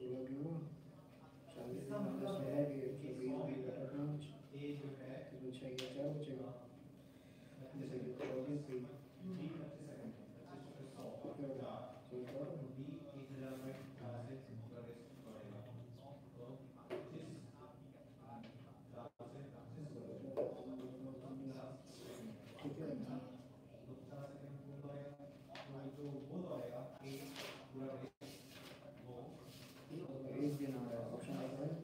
16 भी हुआ, शादी में हमने सुना कि 120 भी कटा था आज, इसमें 6 या 4 बचेगा, जैसे कि 24 भी एक दिन आ रहा है ऑप्शन आ रहा है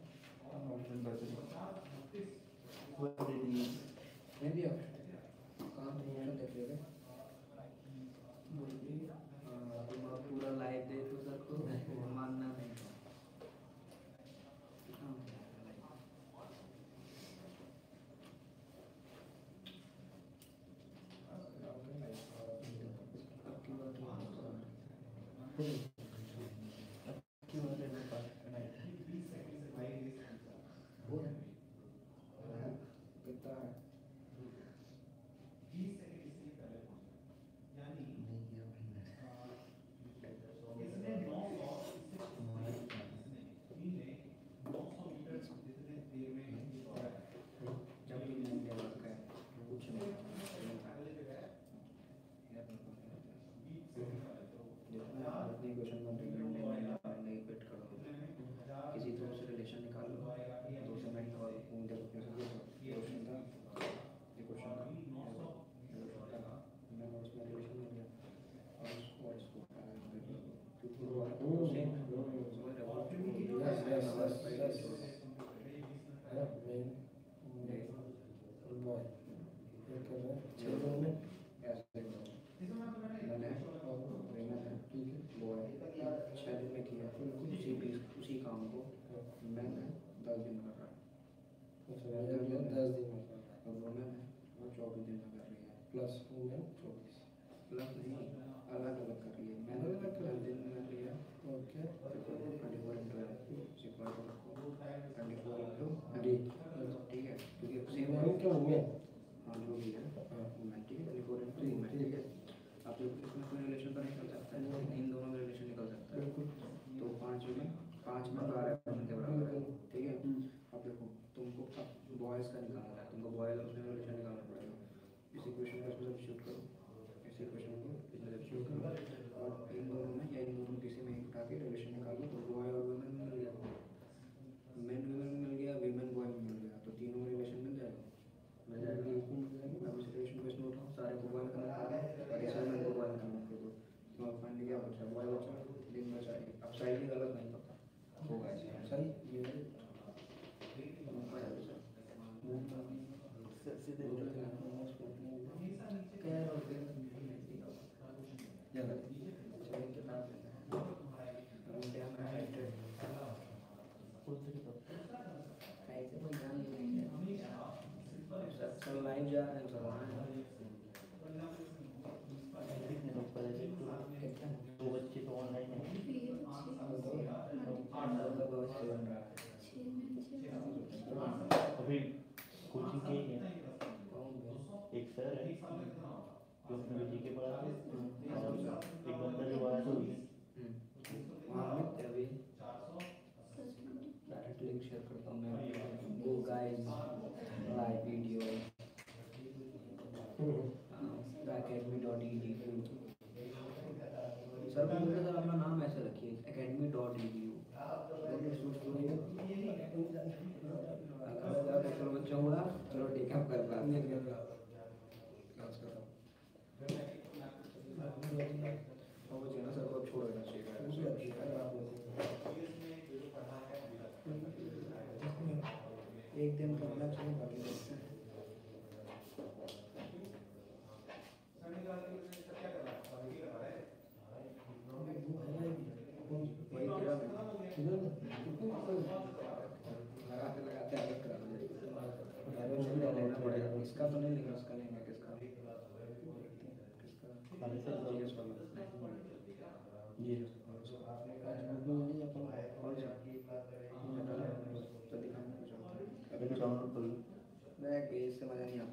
नहीं दिया कहाँ तुम ऑप्शन देख रहे थे तुम पूरा लाइव देखो सबको मानना नहीं आपकी बात कितना है जब भी नहीं दिया बात का कुछ नहीं जितना अपनी क्वेश्चन कंप्लीट नहीं वेट करो किसी दोस्त से रिलेशन निकाल लो 2 से मिनट और उनके क्वेश्चन था ये क्वेश्चन था मैं उसमें रिलेशन में गया और इसको क्योंकि वो सेम समझ रहे उसी काम को मैंने 10 दिन कर रहा है 10 दिन और वुमेन है वो 24 दिन में कर रही है प्लस वुमेन 24 प्लस नहीं अलग अलग कर रही है मैंने 10 दिन में कर रही है ओके 24 इंटू 24 ठीक है क्योंकि सेम क्या वुमेन हाँ जो भी है वुमेन ठीक है 24 इंटू वुमेन ठीक है आप लोग इसमें कोई रिलेशन तो नहीं कर सकता है इन दोनों में रिलेशन निकल सकता है तो 5 में 12 के बराबर है ठीक है अब देखो तुमको बॉयज़ का निकालना है तुमको बॉयज़ और उसमें रिलेशन निकालना पड़ेगा इसी क्वेश्चन को इसमें सब्स्टिट्यूट करो इसी क्वेश्चन को इसमें सब्स्टिट्यूट करो और इन दोनों में या इन दोनों किसी में उठा के रिलेशन निकालो तो बॉय और वुमेन मिल गया मैन वुमेन मिल गया वीमेन बॉय मिल गया तो तीनों में रिलेशन मिल जाएगा अब इस रिलेशन को इसमें उठाओ सारे को बॉय करना पड़ेगा और इस में को बॉय करना पड़ेगा तो आप फाइनली क्या बचा बॉय बचा दिन बचा अब साइड में गलत नहीं पता होगा ऐसे सही ये लाइव जा रहे हैं सब दो बच्चे तो ऑनलाइन है अभी कोचिंग के ही है एक सर है जो अपने बेटी के पास है और एक बंदा जो आया था अभी लिंक शेयर करता हूँ मैं go guys live video academy.edu sir को बोलते सर अपना नाम ऐसे रखिए academy.edu चलो बच्चा हुआ चलो टेक अप कर रहा है सर को छोड़ देना चाहिए एक दिन करना चाहिए बाकी लगाते अलग करा लेना पड़ेगा इसका तो नहीं लेंगे उसका लेंगे किसका ये डाउनलोड कर लो मैं पेज से मज़ा नहीं आता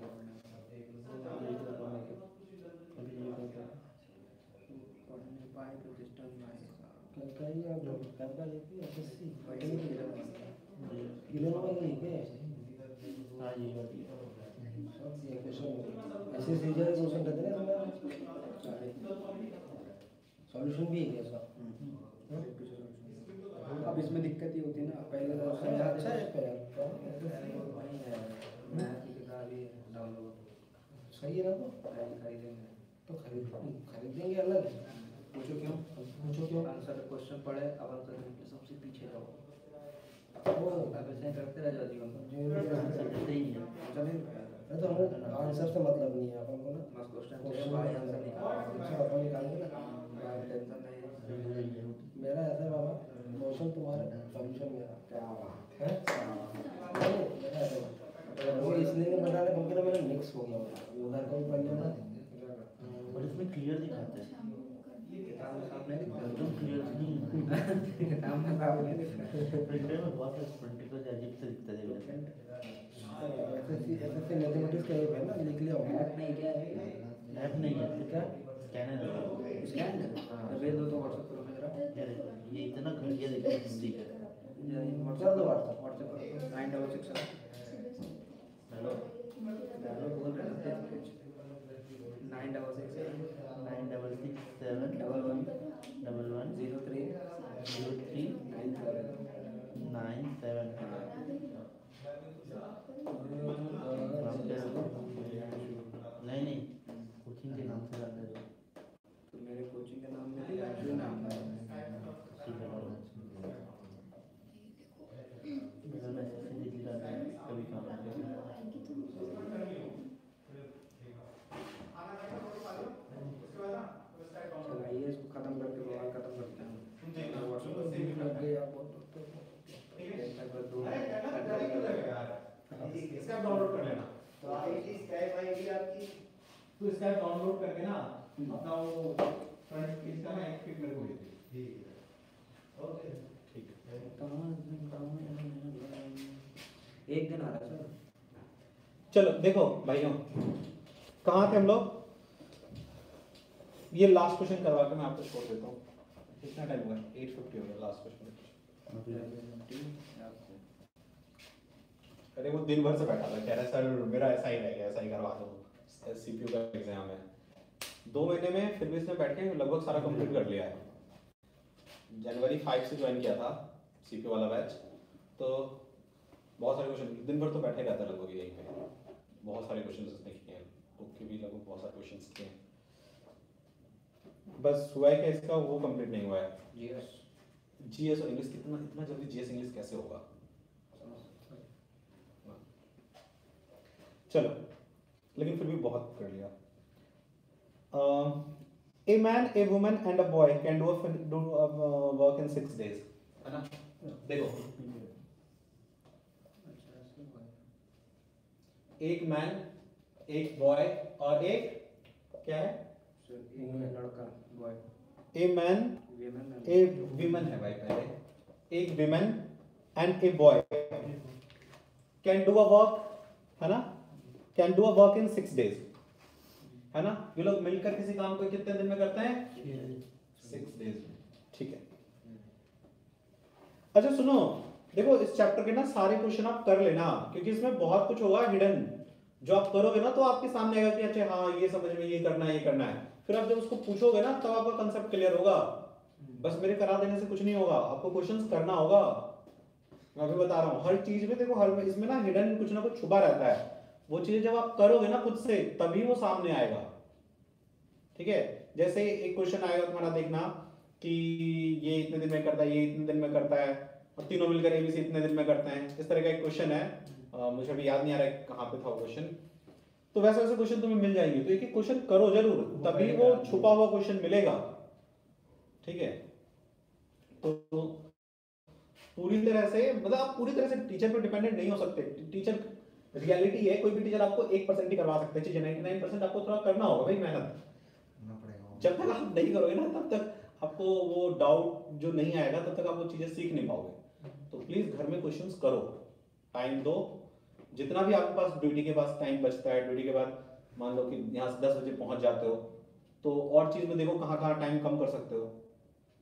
पढ़ने पाए तो सिस्टम कहीं आप लोग करवा लेते हैं एसएससी वही से किधर बनता है? किधर वाला लिखे हाँ ये बात है। सब ये क्वेश्चन ऐसे सीजर क्वेश्चन रहते हैं ना सॉल्यूशन भी है ऐसा अब इसमें दिक्कत ये होती है ना, पहले तो अच्छा है पर वही है, मैथ की किताब ही डाउनलोड सही है ना तो खरीदेंगे। तो खरीदेंगे अलग है। पूछो क्यों? पूछो क्यों? आंसर क्वेश्चन पढ़े, अब आंसर के सबसे पीछे जाओ, वो अब ऐसे करते रह जाओ जीवन में। जो आंसर करते ही नहीं है। आंसर नहीं होता है, तो हमें आंसर से मतलब नहीं है अपन को ना बस क्वेश्चन चाहिए, भाई आंसर निकालो, अपन निकालेंगे ना भाई टेंशन नहीं है। मेरा ऐसा है बाबा क्वेश्चन तुम्हारा सॉल्यूशन मेरा क्या बात है नहीं, मेरा ऐसा है वो इसलिए नहीं बता रहे क्योंकि ना मेरा मिक्स हो गया उधर को भी पढ़ लिया और इसमें क्लियर दिखाता है, किताब में साफ नहीं दिखता, एकदम क्लियर नहीं है। किताब में साफ नहीं दिखता। प्रिंटर में बहुत प्रिंटर अजीब से दिखता है। एसएससी मैथमेटिक्स का एक है ना लिख लिया होगा ऐप नहीं क्या है? ऐप नहीं है, क्या स्कैनर है। स्कैन है, भेज दो तो व्हाट्सएप करो मेरा, यार ये इतना घटिया दिखता है हिंदी का। व्हाट्सएप करो, व्हाट्सएप करो 9667 हेलो डालो, बोल रहे हैं 9667 966 11 11 03 03 97 97। नाम क्या है? नहीं नहीं, कोचिंग के नाम से डाल दे। तो मेरे कोचिंग का नाम में दिया नाम है। ठीक है और इधर मैसेज से दिख रहा है कभी काम आ गया। चलाइए इसको खत्म करके बवाल खत्म करते हैं। लग गया बहुत इसका डाउनलोड कर लेना। तो इसका डाउनलोड करके ना अपना वो फ्रंट पेज का ना एक पिक मेरे को भेज दे। ओके ठीक है। एक दिन आ रहा है सर। चलो देखो भाइयों, कहाँ थे हम लोग? ये लास्ट क्वेश्चन करवा के मैं आपको छोड़ देता हूँ। कितना टाइम हुआ? 8:50 हो गया लास्ट क्वेश्चन। अरे वो दिन भर से बैठा था, कह रहा है सर मेरा ऐसा ही रह गया, ऐसा ही करवा दो, सीपीयू का एग्जाम है। 2 महीने में फिर भी इसने बैठ के लगभग सारा कंप्लीट कर लिया है। जनवरी 5 से ज्वाइन किया था सीपीयू वाला बैच, तो बहुत सारे क्वेश्चन दिन भर तो बैठे रहता है लगभग यहीं पे। बहुत सारे क्वेश्चन इसने किए हैं, बुक के भी लगभग बहुत सारे क्वेश्चन किए हैं। बस हुआ है कि इसका वो कंप्लीट नहीं हुआ है, जीएस और इंग्लिश। कितना इतना जल्दी जीएस इंग्लिश कैसे होगा? चलो, लेकिन फिर भी बहुत कर लिया। A man, a woman and a boy can do work in 6 days, है ना? देखो, एक मैन, एक बॉय और एक क्या है? लड़का boy. A man, a women है भाई पहले। एक women and a boy can do a work, है ना? Can do a work in 6 days, है ना? ये लोग मिलकर किसी काम को कितने दिन में करते हैं? 6 days में। ठीक है। अच्छा सुनो, देखो इस चैप्टर के ना सारे क्वेश्चन आप कर लेना, क्योंकि इसमें बहुत कुछ होगा हिडन। जो आप करोगे ना तो आपके सामने आएगा कि अच्छा हाँ ये समझ में, ये करना है, ये करना है। फिर आप जब उसको पूछोगे ना तब आपका कंसेप्ट क्लियर होगा। बस मेरे करा देने से कुछ नहीं होगा, आपको क्वेश्चंस करना होगा। मैं अभी बता रहा हूँ, हर चीज में देखो, हर इसमें ना हिडन कुछ ना कुछ छुपा रहता है। वो चीजें जब आप करोगे ना खुद से, तभी वो सामने आएगा। ठीक है? जैसे एक क्वेश्चन आएगा तुम्हारा, देखना कि ये इतने दिन में करता है, ये इतने दिन में करता है, और तीनों मिलकर एबीसी इतने दिन में करते हैं। इस तरह का एक क्वेश्चन है, मुझे अभी याद नहीं आ रहा है कहाँ पे था वो क्वेश्चन। तो वैसे वैसे क्वेश्चन तुम्हें मिल जाएंगे, तो एक एक क्वेश्चन करो जरूर, तभी वो छुपा हुआ क्वेश्चन मिलेगा। ठीक है? तो पूरी तरह से, मतलब आप पूरी तरह से टीचर पर डिपेंडेंट नहीं हो सकते। टीचर रियलिटी है, कोई भी टीचर आपको 1% ही करवा सकते हैं, 99% आपको थोड़ा करना होगा भाई, मेहनत। जब तक आप नहीं करोगे ना तब तक आपको वो डाउट जो नहीं आएगा, तब तक आप वो चीजें सीख नहीं पाओगे। तो प्लीज घर में क्वेश्चंस करो, टाइम दो, जितना भी आपके पास ड्यूटी के पास टाइम बचता है। ड्यूटी के बाद मान लो कि यहाँ से 10 बजे पहुंच जाते हो, तो और चीज में देखो कहाँ कहाँ टाइम कम कर सकते हो।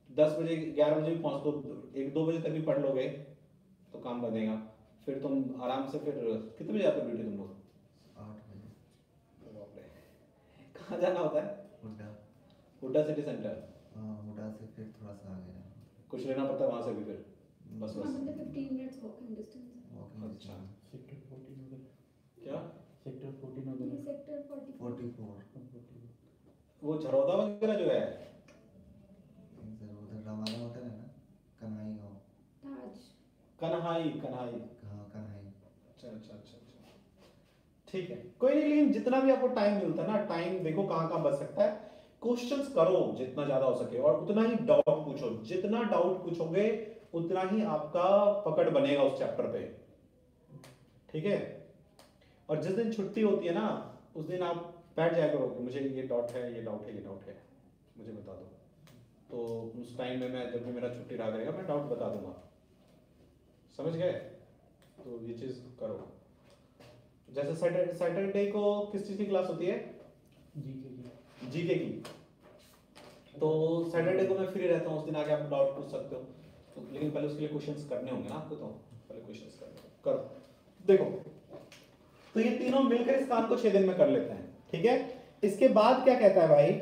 10 बजे 11 बजे भी पहुंच तो 1-2 बजे तक भी पढ़ लोगे तो काम बनेगा। फिर तुम आराम से, फिर कितने बजे आते हो ड्यूटी तुम लोग? 8 बजे। बाप रे, कहाँ जाना होता है? हुड्डा। Huda city centre. हाँ, हुड्डा से फिर थोड़ा सा आगे जाना। कुछ लेना पड़ता है वहाँ से भी फिर? बस हाँ, बस। मतलब 15 मिनट्स वॉकिंग डिस्टेंस है। वॉकिंग अच्छा। सेक्टर 14 वगैरह। क्या? सेक्टर 14 ये वगैरह। सेक्टर 44। 44। वो झरोदा वगैरह जो है? इधर उधर रवाना होटल है ना, कन्हाई गाँव। ताज। कन्हाई। हाँ, कन्हाई। अच्छा। ठीक है, कोई नहीं, लेकिन जितना भी आपको टाइम मिलता है ना, टाइम देखो कहाँ कहाँ बच सकता है, क्वेश्चंस करो जितना ज्यादा हो सके, और उतना ही डाउट पूछो। जितना डाउट पूछोगे उतना ही आपका पकड़ बनेगा उस चैप्टर पे, ठीक है। और जिस दिन छुट्टी होती है ना, उस दिन आप बैठ जाया करो, मुझे ये डाउट है, ये डाउट है, मुझे बता दो। तो उस टाइम में मैं, जब भी मेरा छुट्टी रहा करेगा, मैं डाउट बता दूंगा। समझ गए? तो ये चीज करो। जैसे सैटरडे को किस चीज की क्लास होती है? जीके की। तो सैटरडे को मैं फ्री रहता हूँ, उस दिन आके आप डाउट पूछ सकते हो। तो लेकिन पहले उसके लिए क्वेश्चंस करने होंगे ना आपको, तो पहले क्वेश्चंस करो। देखो, तो ये तीनों मिलकर इस काम को 6 दिन में कर लेते हैं, ठीक है। इसके बाद क्या कहता है भाई,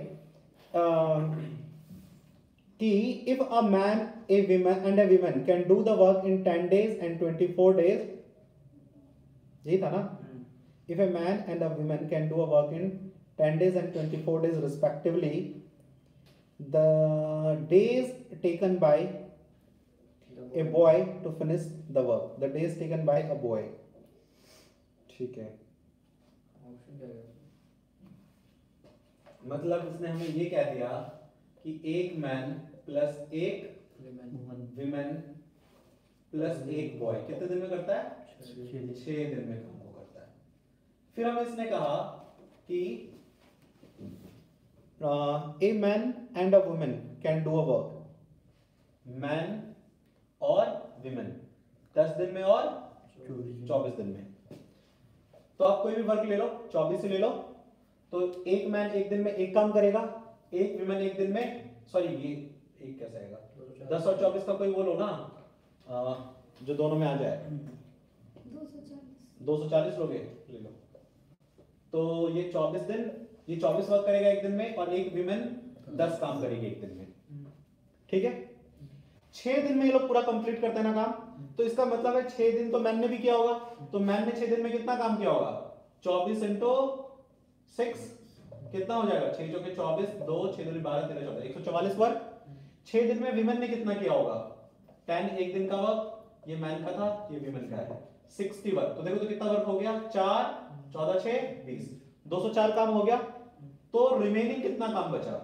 कि if a man a woman and a woman can do the work in 10 days and 24 days, यही था ना? If a man and a woman can do a work in 10 days and 24 days respectively, the days taken by a boy to finish the work, the days taken by a boy, ठीक है। मतलब इसने हमें ये कह दिया कि एक मैन प्लस एक विमेन प्लस एक बॉय कितने दिन में करता है? 6 दिन में काम को करता है। फिर हमें इसने कहा कि a man and a women can do a work, man और विमेन 10 दिन में और 24 दिन में। तो आप कोई भी वर्क ले लो, 24 से ले लो, तो एक मैन एक दिन में एक काम करेगा, एक विमेन एक दिन में, सॉरी ये एक कैसे आएगा, 10 और 24 का कोई वो लो ना, जो दोनों में आ जाए, 240 लोगे, ले लो। तो ये 24 दिन, ये 24 वर्क करेगा एक दिन में, और एक विमेन 10 काम करेगी एक दिन में, ठीक है। 6 दिन में ये लोग पूरा कंप्लीट करते हैं ना काम। तो इसका मतलब है 6 दिन तो मैन ने भी किया होगा, तो मैन ने 6 दिन में कितना काम किया होगा? 24 इंटू 6 कितना हो जाएगा? 6 चौके 24, 2 6 दूनी 12 13 14 144 वर्क। 6 दिन में विमेन ने कितना किया होगा? 10 एक दिन का वर्क, ये मैन का था, ये विमेन का है, 60 वर्क। तो देखो तो कितना वर्क हो गया? 4 14 6 20, 204 काम हो गया। तो रिमेनिंग कितना काम बचा?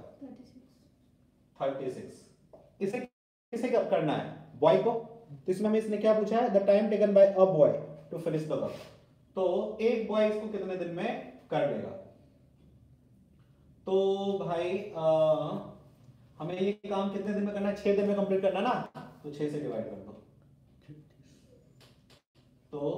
36। इसे किसे कब करना है? बॉय को। तो इसमें हमें इसने क्या पूछा है? The time taken by a boy to finish the work. तो एक बॉय इसको कितने दिन में कर लेगा? तो भाई हमें ये काम कितने दिन में करना है? 6 दिन में कंप्लीट करना ना, तो 6 से डिवाइड कर दो, तो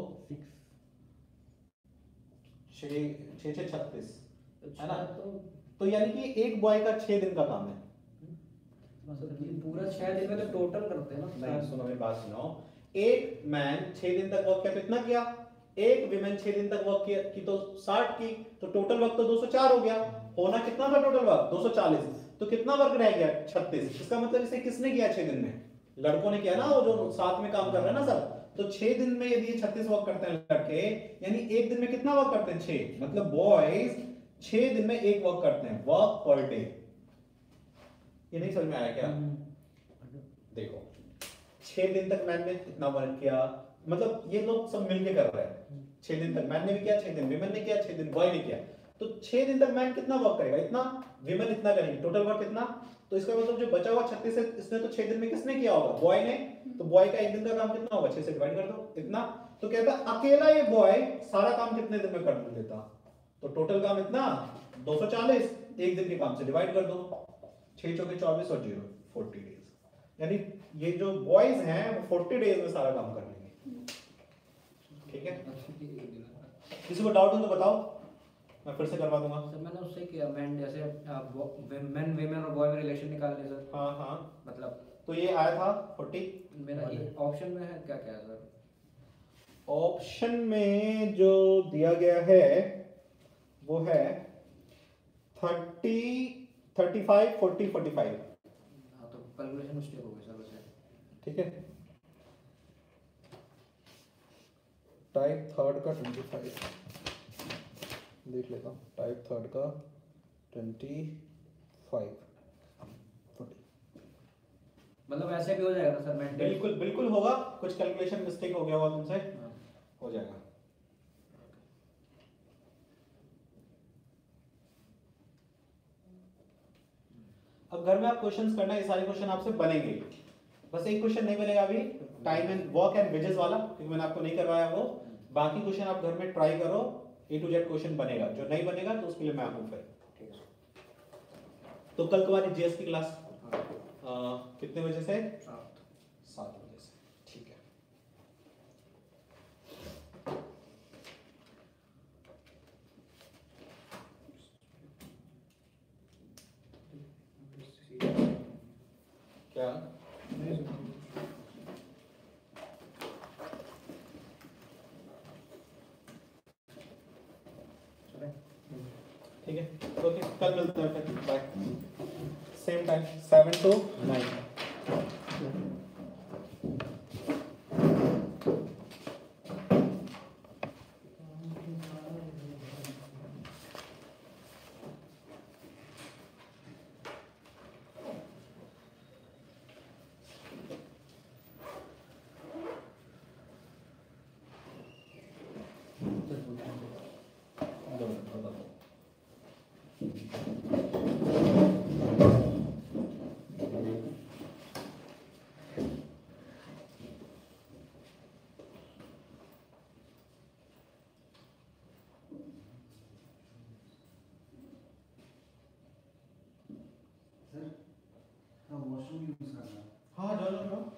6 6 36 है ना। तो यानी कि एक बॉय का 6 दिन का काम है। पूरा 6 दिन में तो टोटल करते हैं ना। नहीं, सुनो मेरी बात सुनो। एक मैन 6 दिन तक वर्क किया तो इतना किया, एक विमेन 6 दिन तक वर्क की तो 60 की, तो टोटल वर्क तो 204 हो गया। होना कितना था टोटल वर्क? 240। तो कितना वर्क रह गया? 36। इसका मतलब इसे किसने किया 6 दिन में? लड़कों ने किया ना, वो जो साथ में काम कर रहे हैं ना सब। तो 6 दिन में यदि 36 वर्क करते हैं लड़के, यानी एक दिन में कितना वर्क करते हैं? 6। मतलब बॉयज 6 दिन में एक वर्क करते हैं, वर्क पर डे। ये नहीं समझ में आया क्या? देखो 6 दिन तक मैन ने इतना वर्क किया, मतलब ये लोग सब मिलके कर रहे हैं। 6 दिन तक मैन ने भी किया, 6 दिन विमेन ने किया, 6 दिन बॉय ने किया। तो 6 दिन तक मैन कितना वर्क करेगा? इतना। विमेन इतना करेंगे, टोटल वर्क इतना। तो इसका मतलब जो बचा हुआ 36 है, इसने तो 6 दिन में किसने किया होगा? बॉय ने। तो बॉय का एक दिन का काम कितना होगा? 6 से डिवाइड कर दो, इतना। तो कहता है अकेला ये बॉय सारा काम कितने दिन में कर देता? तो टोटल काम इतना 240, एक दिन के काम से डिवाइड कर दो, 6 चौके 24 और 0 40 डेज। यानी ये जो बॉयज हैं वो 40 डेज में सारा काम कर लेंगे, ठीक है। किसी को डाउट हो तो बताओ। मैं फिर से करवा दूंगा। सर मैंने उससे किया मैन जैसे मैन वीमेन और बॉय में रिलेशन निकाल लिया सर। हाँ हाँ, मतलब तो ये आया था 40। मेरा ये ऑप्शन में है क्या क्या है सर? ऑप्शन में जो दिया गया है वो है 30, 35, 40, 45। हाँ तो कैलकुलेशन मिस्टेक हो गई सर वैसे। ठीक है, टाइप थर्ड का 25 देख लेता हूँ। टाइप थर्ड का 25, 40। मतलब ऐसे भी हो जाएगा ना सर मेंटेन? बिल्कुल बिल्कुल होगा, कुछ कैलकुलेशन मिस्टेक हो गया होगा तुमसे, हो जाएगा। अब घर में आप क्वेश्चंस करना, ये सारे क्वेश्चन आपसे बनेंगे। बस एक क्वेश्चन नहीं बनेगा अभी, time and work and wages वाला, क्योंकि मैंने आपको नहीं करवाया वो। बाकी क्वेश्चन आप घर में ट्राई करो, A to Z क्वेश्चन बनेगा। जो नहीं बनेगा तो उसके लिए मैं हूं फिर। तो कल तुम्हारी जीएस की क्लास कितने बजे से? 7 बजे से। ठीक है, क्या ठीक है, ओके, कल मिलते हैं फिर। Bye, same time 7 to 9। Sir हाँ वॉशरूम यूज करना। हाँ जाओ जाओ जाओ।